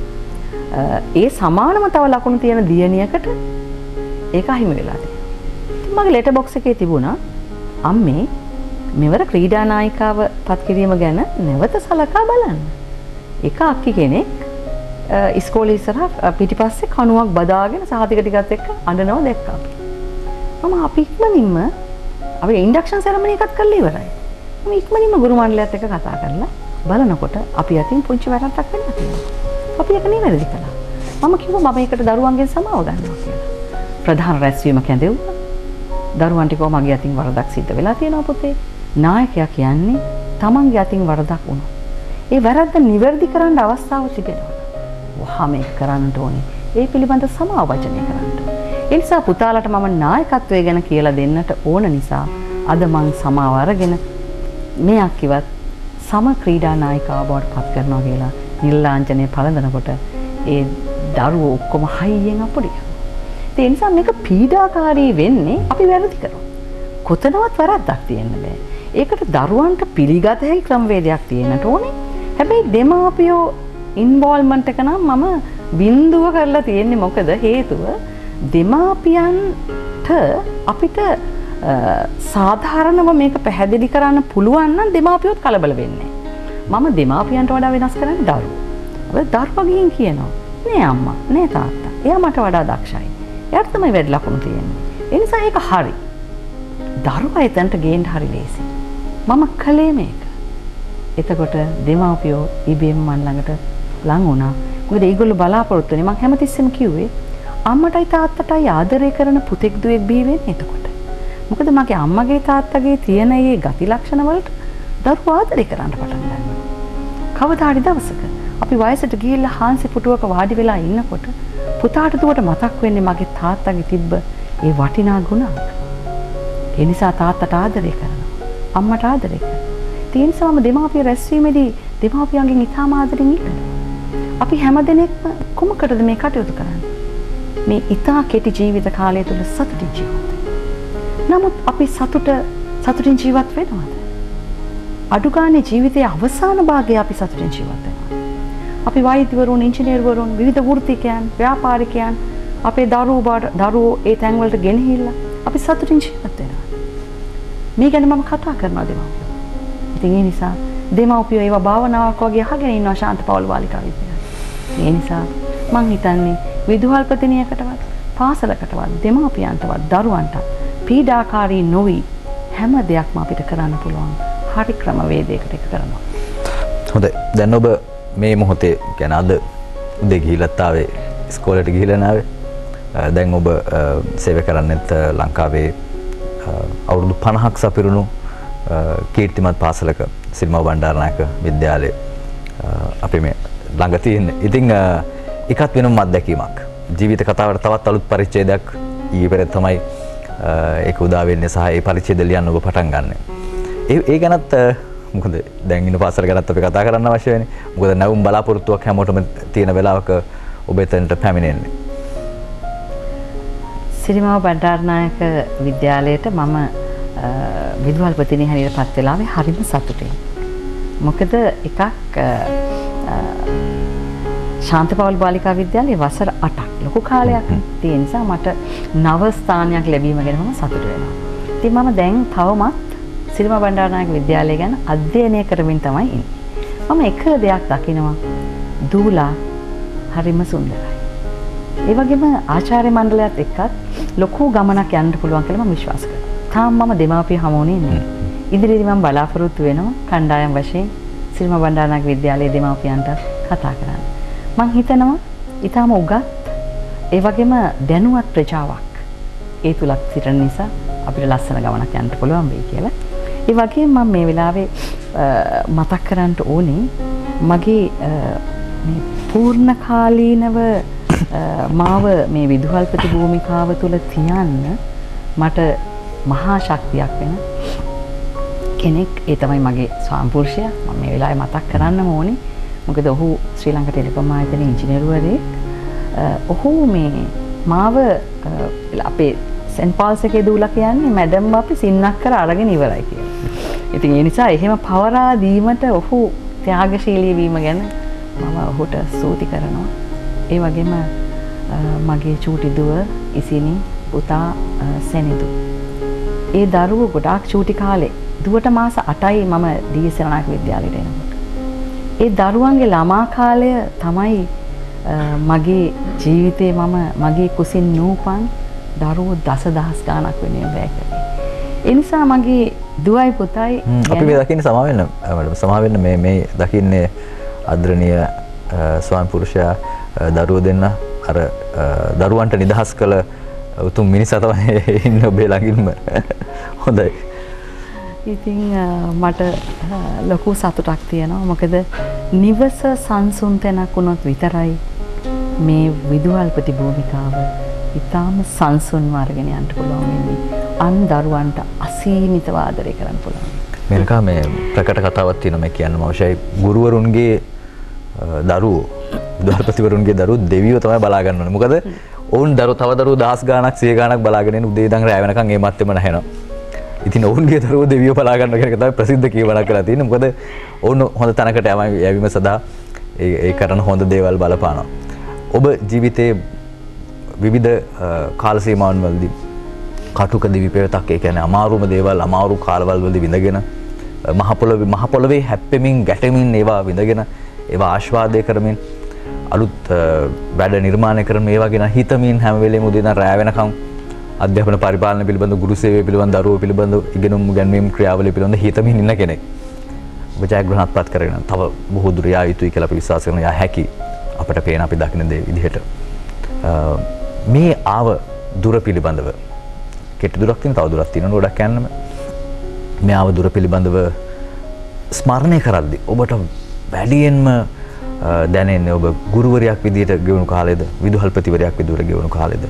ඒ සමානම තව ලකුණු තියෙන දියණියකට ඒක අහිමි වෙලා තියෙනවා. ඉතින් මගේ ලෙටර් බොක්ස් එකේ තිබුණා අම්මේ මෙවර ක්‍රීඩා නායිකාව පත් කිරීම ගැන නැවත සලකා බලන්න. එක අක්කි කෙනෙක් ඉස්කෝලේ ඉස්සරහ පිටිපස්සේ කණුවක් බදාගෙන සහතික ටිකත් එක්ක අඬනවා දැක්කා. මම අපි ඉක්මනින්ම අපි ඉන්ඩක්ෂන් සෙරමනි එකක් කරලා ඉවරයි. මම ඉක්මනින්ම ගුරු මණ්ඩලයත් එක්ක කතා කරලා බලනකොට අපි අතින් පුංචි වැරද්දක් වෙන්න තියෙනවා. අපි ඒක නිවැරදි කළා. මම කිව්වා මම ඒකට දරුවන්ගෙන් සමාව ගන්නවා කියලා. ප්‍රධාන රැස්වීමක් ඇඳෙව්වා. දරුවන්ට කිව්වා මගේ අතින් වරදක් සිද්ධ වෙලා තියෙනවා පුතේ. නායකයා කියන්නේ තමන්ගේ අතින් වරදක් වුණා. ඒ වැරද්ද නිවැරදි කරන්න අවස්ථාව තිබෙනවා. වහම ඒක කරන්න ඕනේ. ඒ පිළිබඳ සමාව වචනය කරන්න. ඒ නිසා පුතාලට මම නායකත්වය ගැන කියලා දෙන්නට ඕන නිසා අද මං සමාව අරගෙන මේ අක්කිවත් සම ක්‍රීඩා නායිකාව බවට පත් කරනවා කියලා නිර්ලාංඡනය පළඳනකොට ඒ දරුවෝ ඔක්කොම හයියෙන් අපුඩි කරනවා. ඒ නිසා මේක පීඩාකාරී වෙන්නේ අපි වැරදි කරනවා. කොතනවත් වැරද්දක් තියෙන්න බෑ. ඒකට දරුවන්ට පිළිගත හැකි ක්‍රමවේදයක් තියෙන්නට ඕනේ. හැබැයි දෙමාපියෝ ඉන්වෝල්ව්මන්ට් එක නම් මම බිඳුව කරලා තියෙන්නේ මොකද හේතුව දෙමාපියන්ට අපිට සාධාරණව මේක පැහැදිලි කරන්න පුළුවන් නම් දෙමාපියොත් කලබල වෙන්නේ. මම දෙමාපියන්ට වඩා වෙනස් කරන්නේ දරුවෝ. ඔබ දරුවා ගිහින් කියනවා නෑ අම්මා නෑ තාත්තා. එයා මට වඩා දක්ෂයි. එයාට තමයි වැඩි ලකුණු තියෙන්නේ. ඒ නිසා ඒක හරි. දරුවා එතනට ගේන්න හරි ලේසි. මම කළේ මේක. එතකොට දෙමාපියෝ ඉබේම මන් ළඟට ලං වුණා. මොකද ඒගොල්ලෝ බලාපොරොත්තු වෙන්නේ මම හැමතිස්සෙම කිව්වේ අම්මටයි තාත්තටයි ආදරය කරන පුතෙක් දුවෙක් බිහි වෙන්නේ එතකොට. මොකද මගේ අම්මගේ තාත්තගේ තියෙන මේ ගති ලක්ෂණ වලට දරුවෝ ආදරය කරන්න පටන් ගන්නවා. කවදා හරි දවසක අපි වයසට ගිහිල්ලා හාන්සි පුටුවක වාඩි වෙලා ඉන්නකොට පුතාට දුවට මතක් වෙන්නේ මගේ තාත්තගේ තිබ්බ ඒ වටිනා ගුණ. ඒ නිසා තාත්තට ආදරය කරනවා. අම්මට ආදරය කරනවා. ඒ නිසා මම දෙමාපිය රැස්වීමේදී දෙමාපියන්ගෙන් ඉතාම ආදරෙන් ඉල්ලනවා. අපි හැමදෙනෙක්ම කොමකටද මේ කටයුතු කරන්නේ? මේ ඉතා කෙටි ජීවිත කාලය තුළ සතුටින් ජීවත් වෙන්න. නමුත් අපි සතුට සතුටින් ජීවත් වෙනවද? අඩු ගානේ ජීවිතයේ අවසාන භාගයේ අපි සතුටින් ජීවත් වෙනවා. අපි වෛද්‍යවරුන්, ඉංජිනේරුවරුන්, විවිධ වෘත්තිකයන්, ව්‍යාපාරිකයන් අපේ දරුවෝ දරුවෝ ඒ තැන් වලට ගෙනහිල්ලා අපි සතුටින් ජීවත් වෙනවා. මේ ගැන මම කතා කරනවා දෙමාපියෝ. ඉතින් ඒ නිසා දෙමාපියෝ ඒවා භාවනාවක් වගේ අහගෙන ඉන්නවා ශාන්ත පවුල් බාලිකා විද්‍යාලයේ. ඒ නිසා මං හිතන්නේ විදුහල්පතිනියකටවත් පාසලකටවත් දෙමාපියන්ටවත් දරුවන්ට පීඩාකාරී නොවි හැම දෙයක්ම අපිට කරන්න පුළුවන් හරි ක්‍රමවේදයකට එක කරනවා. හොඳයි. දැන් ඔබ මේ මොහොතේ කියන්නේ අද උදේ ගිහිල්ලත් ආවේ ඉස්කෝලේට ගිහිල්ලා නාවේ. දැන් ඔබ සේවය කරන්නේත් ලංකාවේ අවුරුදු පනහක් සපිරුණු කීර්තිමත් පාසලක සිරිමව බණ්ඩාරනායක විද්‍යාලයේ අපි මේ ළඟ තියෙන්නේ. ඉතින් එකත් වෙනම අත්දැකීමක්. ජීවිත කතාවට තවත් අලුත් පරිච්ඡේදයක් ඊයේ පෙරේද තමයි ඒක උදා වෙන්නේ සහ ඒ පරිච්ඡේද ලියන්න ඔබ පටන් ගන්න. ඒ ඒ ගැනත් මොකද දැන් ඉන්න පාසල ගැනත් අපි කතා කරන්න අවශ්‍ය වෙන්නේ. මොකද නැවුම් බලාපොරොත්තුවක් හැමෝටම තියෙන වෙලාවක ඔබ එතනට පැමිණෙන්නේ. සිරිමව බණ්ඩාරනායක විද්‍යාලයට මම විදුහල්පතිනිය හැටියට පත් වෙලාවේ හරිම සතුටින්. මොකද එකක් ශාන්ත පවුල් බාලිකා විද්‍යාලයේ වසර අටක් ලොකු කාලයක් තියෙන නිසා මට නව ස්ථානයක් ලැබීම ගැන මම සතුටු වෙනවා. ඉතින් මම දැන් තවමත් සිරිමා බණ්ඩාරනායක විද්‍යාලය ගැන අධ්‍යයනය කරමින් තමයි ඉන්නේ. මම එක දෙයක් දකිනවා දූලා හරිම සුන්දරයි. ඒ වගේම ආචාර්ය මණ්ඩලයත් එක්කත් ලොකු ගමනක් යන්න පුළුවන් කියලා මම විශ්වාස කරනවා. තාම මම දෙමාපිය හමුුනේ නෑ. ඉදිරියේදී මම බලාපොරොත්තු වෙනවා කණ්ඩායම් වශයෙන් සිරිමා බණ්ඩාරනායක විද්‍යාලයේ දෙමාපියන්ට කතා කරන්න. මම හිතනවා ඊටාම උගත් ඒ වගේම දැනුවත් ප්‍රජාවක් ඒ තුලක් සිටින නිසා අපිට ලස්සන ගමනක් යන්න පුළුවන් වෙයි කියලා. ඒ වගේම මම මේ වෙලාවේ මතක් කරන්න ඕනේ මගේ මේ පූර්ණ කාලීනව මාව මේ විදුහල්පති භූමිකාව තුල තියන්න මට මහා ශක්තියක් වෙන කෙනෙක් ඒ තමයි මගේ ස්වාමිපුරුෂයා. මම මේ වෙලාවේ මතක් කරන්නම ඕනේ. මොකද ඔහු ශ්‍රී ලංකා ටෙලිකොම් ආයතනයේ ඉංජිනේරුවරයෙක්. ඔහු මේ මාව අපේ සෙන්ට් පාල්ස් එකේ දූලා කියන්නේ මැඩම් අපි සින්නක් කර අරගෙන ඉවරයි කියලා. ඉතින් ඒ නිසා එහෙම පවරා දීමට ඔහු ත්‍යාගශීලී වීම ගැන මම ඔහුට ස්තුති කරනවා. ඒ වගේම මගේ චූටි දුව ඉසිනි පුතා සෙනෙදු. ඒ දරුවෝ ගොඩාක් චූටි කාලේ දුවට මාස අටයි මම ඩී.එස්. සේනානායක විද්‍යාලයට එනකොට. ඒ දරුවන්ගේ ළමා කාලය තමයි මගේ ජීවිතේ මම මගේ කුසින් නූපන් දරුවෝ දසදහස් ගාණක් වෙනුවෙන් වැය කළේ. ඒ නිසා මගේ දුවයි පුතයි අපි මේ දකින්නේ සමා වෙන්න මඩම් සමා වෙන්න මේ මේ දකින්නේ අද්‍රණීය ස්වාමි පුරුෂයා දරුවෝ දෙන්න අර දරුවන්ට නිදහස් කළ උතුම් මිනිසා තමයි ඉන්නේ ඔබේ ළඟින්ම. හොඳයි. ඉතින් මට ලොකු සතුටක් තියෙනවා. මොකද නිවස සංසුන් තැනක් වුණොත් විතරයි මේ විදුහල්පති භූමිකාව ඉතාම සංසුන්ව අරගෙන යන්න පුළුවන් වෙන්නේ. අන් දරුවන්ට අසීමිතව ආදරය කරන්න පුළුවන්. මේක මේ ප්‍රකට කතාවක් තියෙනවා මේ කියන්න අවශ්‍යයි. ගුරුවරුන්ගේ දරුවෝ විදුහල්පතිවරුන්ගේ දරුවෝ දෙවියෝ තමයි බලා ගන්න ඕනේ. මොකද ඔවුන් දරුවෝ තව දරුවෝ දහස් ගාණක් සිය ගාණක් බලාගෙන ඉන්න උදේ ඉඳන් රැය වෙනකන් ඒ මැත්තේම නැහෙනවා. ඉතින් ඔවුන්ගේ දරුවෝ දෙවියෝ බලා ගන්න කියන එක තමයි ප්‍රසිද්ධ කියවණක් කරලා තියෙන්නේ. මොකද ඔවුන් හොඳ තැනකට යැවීම සඳහා ඒ ඒ කරන හොඳ දේවල් බලපානවා. ඔබ ජීවිතයේ විවිධ කාල සීමාවන් වලදී කටුක දිවිපෙවතක් ඒ කියන්නේ අමාරුම දේවල් අමාරු කාලවල වලදී විඳගෙන මහ පොළොවේ මහ පොළොවේ හැප්පෙමින් ගැටෙමින් ඒවා විඳගෙන ඒවා ආස්වාදය කරමින් අලුත් වැඩ නිර්මාණය කරන මේවා ගැන හිතමින් හැම වෙලේම උදේ ඉඳන් රැය වෙනකම් අධ්‍යාපන පරිපාලන පිළිබඳ ගුරු සේවය පිළිබඳ දරුවෝ පිළිබඳ ඉගෙනුම් ගැන්වීම් ක්‍රියාවලිය පිළිබඳ හිතමින් ඉන්න කෙනෙක්. ඔබ ජයග්‍රහණත්පත් කරගෙන තව බොහෝ දුර යා යුතුයි කියලා අපි විශ්වාස කරනවා. යා හැකි අපට පේන අපි දකින දේ විදිහට. මේ ආව දුර පිළිබඳව කෙටි දුරක් තියෙන තව දුරක් තියෙනවා ගොඩක් යන්නම. මේ ආව දුර පිළිබඳව ස්මරණය කරද්දී ඔබට වැඩියෙන්ම දැනෙන්නේ ඔබ ගුරුවරයෙක් විදිහට ගෙවුණු කාලෙද විදුහල්පතිවරයෙක් විදිහට ගෙවුණු කාලෙද?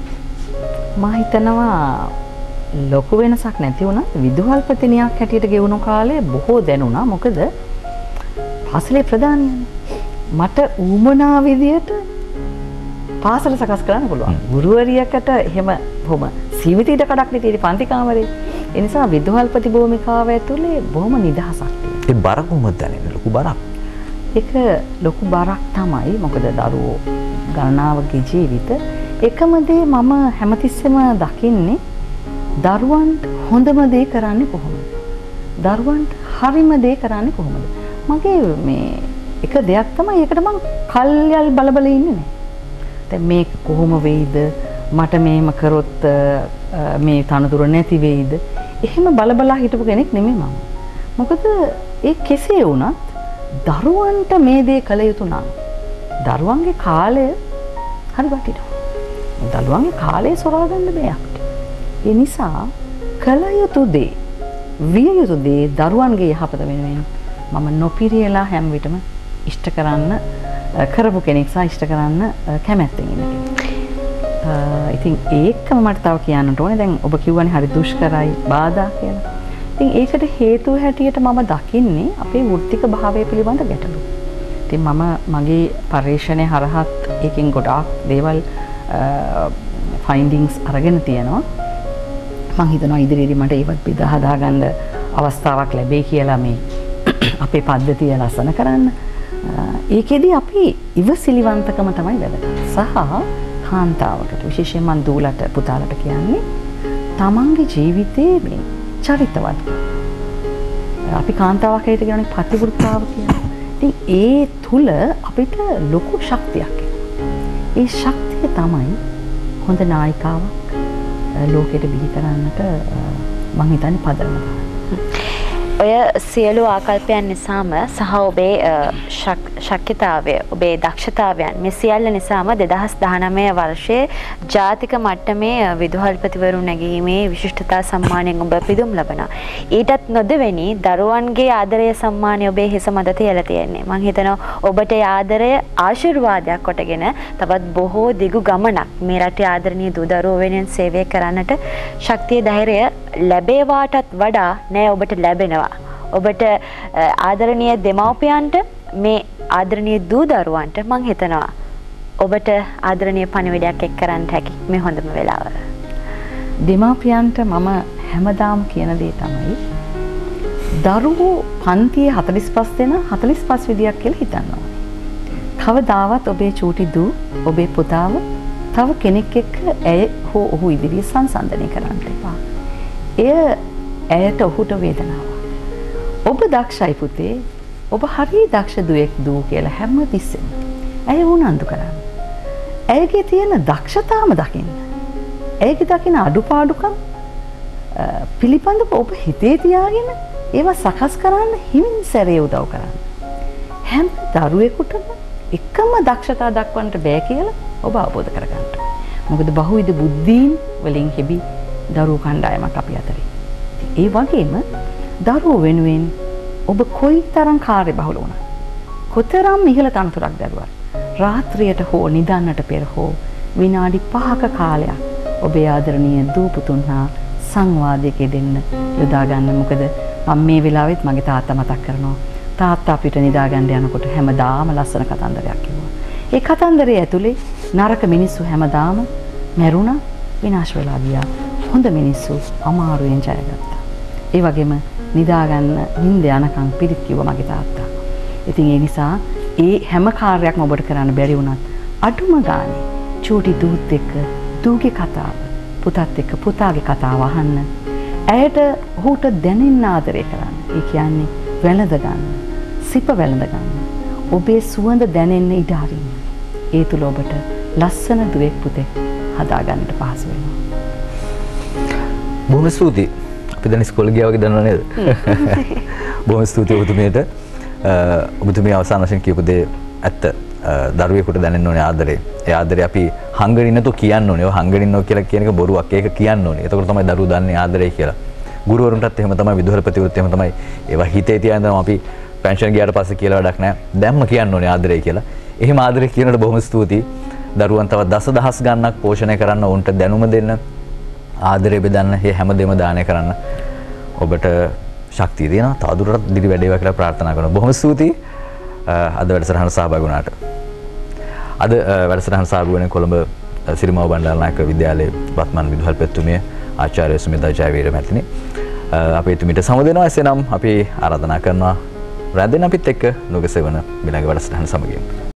මම හිතනවා ලොකු වෙනසක් නැති වුණත් විදුහල්පතිනියක් හැටියට ගෙවුණු කාලේ බොහෝ දැනුණා. මොකද පාසලේ ප්‍රධානියනේ. මට ඌමනා විදියට පාසල සකස් කරන්න පුළුවන්. ගුරුවරියකට එහෙම බොහොම සීමිත ඉඩ කඩක් නෙතියි පන්ති කාමරේ. ඒ නිසා විදුහල්පති භූමිකාව ඇතුලේ බොහොම නිදහසක් තියෙනවා. ඒ බර කොහොමද දැනෙන්නේ? ලොකු බරක්. ඒක ලොකු බරක් තමයි. මොකද දරුවෝ ගණනාවකගේ ජීවිත එකම දේ මම හැමතිස්සෙම දකින්නේ දරුවන්ට හොඳම දේ කරන්නේ කොහොමද? දරුවන්ට හරිම දේ කරන්නේ කොහොමද? මගේ මේ එක දෙයක් තමයි ඒකට මං කල්යල් බලබල ඉන්නේ නැහැ. දැන් මේක කොහොම වෙයිද? මට මේම කරොත් මේ තනතුර නැති වෙයිද? එහෙම බලබලා හිටපු කෙනෙක් නෙමෙයි මම. මොකද ඒ කෙසේ වුණත් දරුවන්ට මේ දේ කළ යුතු නම් දරුවන්ගේ කාලය හරි වටිනවා. දරුවන්ගේ කාලය සොරා ගන්න බෑ අපිට. ඒ නිසා කළ යුතු දේ, විය යුතු දේ දරුවන්ගේ යහපත වෙනුවෙන් මම නොපිරියලා හැම විටම ඉෂ්ට කරන්න කරපු කෙනෙක් සහ ඉෂ්ට කරන්න කැමැත්තෙන් ඉන්න කෙනෙක්. ඉතින් ඒකම මට තව කියන්නට ඕනේ. දැන් ඔබ කිව්වනේ හරි දුෂ්කරයි, බාධා කියලා. ඉතින් ඒකට හේතුව හැටියට මම දකින්නේ අපේ වෘත්තික භාවය පිළිබඳ ගැටලු. ඉතින් මම මගේ පර්යේෂණය හරහත් ඒකෙන් ගොඩාක් දේවල් ෆයින්ඩින්ග්ස් අරගෙන තියෙනවා. මම හිතනවා ඉදිරියේදී මට ඒවත් බෙදා හදා ගන්න අවස්ථාවක් ලැබෙයි කියලා මේ අපේ පද්ධතිය ලස්සන කරන්න. ඒකෙදි අපි ඉවසිලිවන්තකම තමයි වැදගත්. සහ කාන්තාවකට විශේෂයෙන් මන් දූලට පුතාලට කියන්නේ තමන්ගේ ජීවිතයේ මේ චරිතවත් අපි කාන්තාවක් හැටියට කියන්නේ පතිවෘත්තාව කියන්නේ. ඉතින් ඒ තුල අපිට ලොකු ශක්තියක් එනවා. ඒ ශක්තිය තමයි හොඳ නායිකාවක් ලෝකෙට බිහි කරන්නට මම හිතන්නේ පදනම තමයි. ඔය සියලු ආකල්පයන් නිසාම සහ ඔබේ ශක්්‍යතාවය ඔබේ දක්ෂතාවයන් මේ සියල්ල නිසාම දෙදහස් දහනවය වර්ෂයේ ජාතික මට්ටමේ විදුහල්පතිවරු නැගීමේ විශිෂ්ටතා සම්මානයෙන් ඔබ පිදුම් ලබනවා. ඊටත් නොදෙවෙනි දරුවන්ගේ ආදරය සම්මානය ඔබේ හිස මත තියලා තියෙන්නේ. මම හිතනවා ඔබට ඒ ආදරය ආශිර්වාදයක් කොටගෙන තවත් බොහෝ දිගු ගමනක් මේ රටේ ආදරණීය දූ දරුවෝ වෙනුවෙන් සේවය කරන්නට ශක්තිය ධෛර්යය ලැබේවාටත් වඩා නෑ ඔබට ලැබෙනවා. ඔබට ආදරණීය දෙමව්පියන්ට මේ ආදරණීය දූ දරුවන්ට මං හිතනවා ඔබට ආදරණීය පණිවිඩයක් එක් කරන්න හැකි මේ හොඳම වෙලාව. දෙමව්පියන්ට මම හැමදාම කියන දේ තමයි දරුවෝ පන්තියේ හතළිස් පහ දෙනා හතළිස් පහ විදියක් කියලා හිතන්න ඕනේ. කවදාවත් ඔබේ චූටි දූ ඔබේ පුතාව තව කෙනෙක් එක්ක ඇය හෝ ඔහු ඉදිරියේ සංසන්දනය කරන්න එපා. එය ඇයට ඔහුට වේදනාවක්. ඔබ දක්ෂයි පුතේ. ඔබ හරි දක්ෂ දුවෙක් දූ කියලා හැම තිස්සෙම ඇය උනන්දු කරන්න. ඇයගේ තියෙන දක්ෂතාවම දකින්න. ඇයගේ දකින අඩුපාඩුකම් පිළිබඳව ඔබ හිතේ තියාගෙන ඒවා සකස් කරන්න හිමින් සැරේ උදව් කරන්න. හැම දරුවෙකුටම එකම දක්ෂතා දක්වන්නට බෑ කියලා ඔබ අවබෝධ කරගන්න. මොකද බහුවිධ බුද්ධීන් වලින් හිබි දරුවෝ කණ්ඩායමක් අපි අතරේ. ඒ වගේම දරුවෝ වෙනුවෙන් ඔබ කොයිතරම් කාර්යබහුල වුණත් කොතරම් ඉහළ තනතුරක් දැරුවත් රාත්‍රියට හෝ නිදන්නට පෙර හෝ විනාඩි පහක කාලයක් ඔබේ ආදරණීය දූ පුතුන් හා සංවාදයක දෙන්න යොදා ගන්න. මොකද මම මේ වෙලාවෙත් මගේ තාත්තා මතක් කරනවා. තාත්තා අපිට නිදා ගන්න යනකොට හැමදාම ලස්සන කතන්දරයක් කිව්වා. ඒ කතන්දරය ඇතුලේ නරක මිනිස්සු හැමදාම මැරුණා, විනාශ වෙලා ගියා. හොඳ මිනිස්සු අමාරුවෙන් ජයගත්තා. ඒ වගේම නිදා ගන්න නිින්ද යනකම් පිළිත් කිව්වා මගේ තාත්තා. ඉතින් ඒ නිසා ඒ හැම කාර්යයක්ම ඔබට කරන්න බැරි වුණත් අඩුම ගානේ චූටි දූත් එක්ක දූගේ කතාව, පුතත් එක්ක පුතාගේ කතාව අහන්න. ඇයට ඔහුට දැනෙන්න ආදරය කරන්න. ඒ කියන්නේ වැළඳ ගන්න, සිප වැළඳ ගන්න. ඔබේ සුවඳ දැනෙන්න ඉඩ අරින්න. ඒ තුල ඔබට ලස්සන දුවෙක් පුතෙක් හදාගන්නට පහසු වෙනවා. බොහොම ස්තුතියි. අපි දැන් ඉස්කෝලේ ගියා වගේ දන්නව නේද? බොහොම ස්තුතියි ඔබතුමියට. ඔබතුමිය අවසාන වශයෙන් කියපු දේ ඇත්ත. දරුවෙකුට දැනෙන්න ඕනේ ආදරේ. ඒ ආදරේ අපි හංගරින් නැතුව කියන්න ඕනේ. ඔය හංගරින් නෝ කියලා කියන එක බොරුවක්. ඒක කියන්න ඕනේ. එතකොට තමයි දරුවෝ දන්නේ ආදරේ කියලා. ගුරුවරුන්ටත් එහෙම තමයි, විදුහල්පතිවරුත් එහෙම තමයි. ඒවා හිතේ තියාගෙන අපි පෙන්ෂන් ගියාට පස්සේ කියලා වැඩක් නැහැ. දැම්ම කියන්න ඕනේ ආදරේ කියලා. එහෙම ආදරේ කියනකොට බොහොම ස්තුතියි. දරුවන් තවත් දසදහස් ගණනක් පෝෂණය කරන්න, උන්ට දැනුම දෙන්න, ආදරය බෙදන්න, මේ හැමදේම දානය කරන්න ඔබට ශක්තිය තියෙනවා. තවදුරටත් දිවි වැඩේවා කියලා ප්‍රාර්ථනා කරනවා. බොහොම ස්තුතියි අද වැඩසටහන සහභාගී වුණාට. අද වැඩසටහන සහභාගී වෙන කොළඹ සිරිමව බණ්ඩාරනායක විද්‍යාලයේ වත්මන් විදුහල්පතිතුමිය ආචාර්ය සුමිතා ජයවීර මැතිණි. අපි එතුමිට සමුදෙනවා. එසේනම් අපි ආරාධනා කරනවා රැඳෙන අපිත් එක්ක නුගසෙවන මිලඟ වැඩසටහන සමගින්.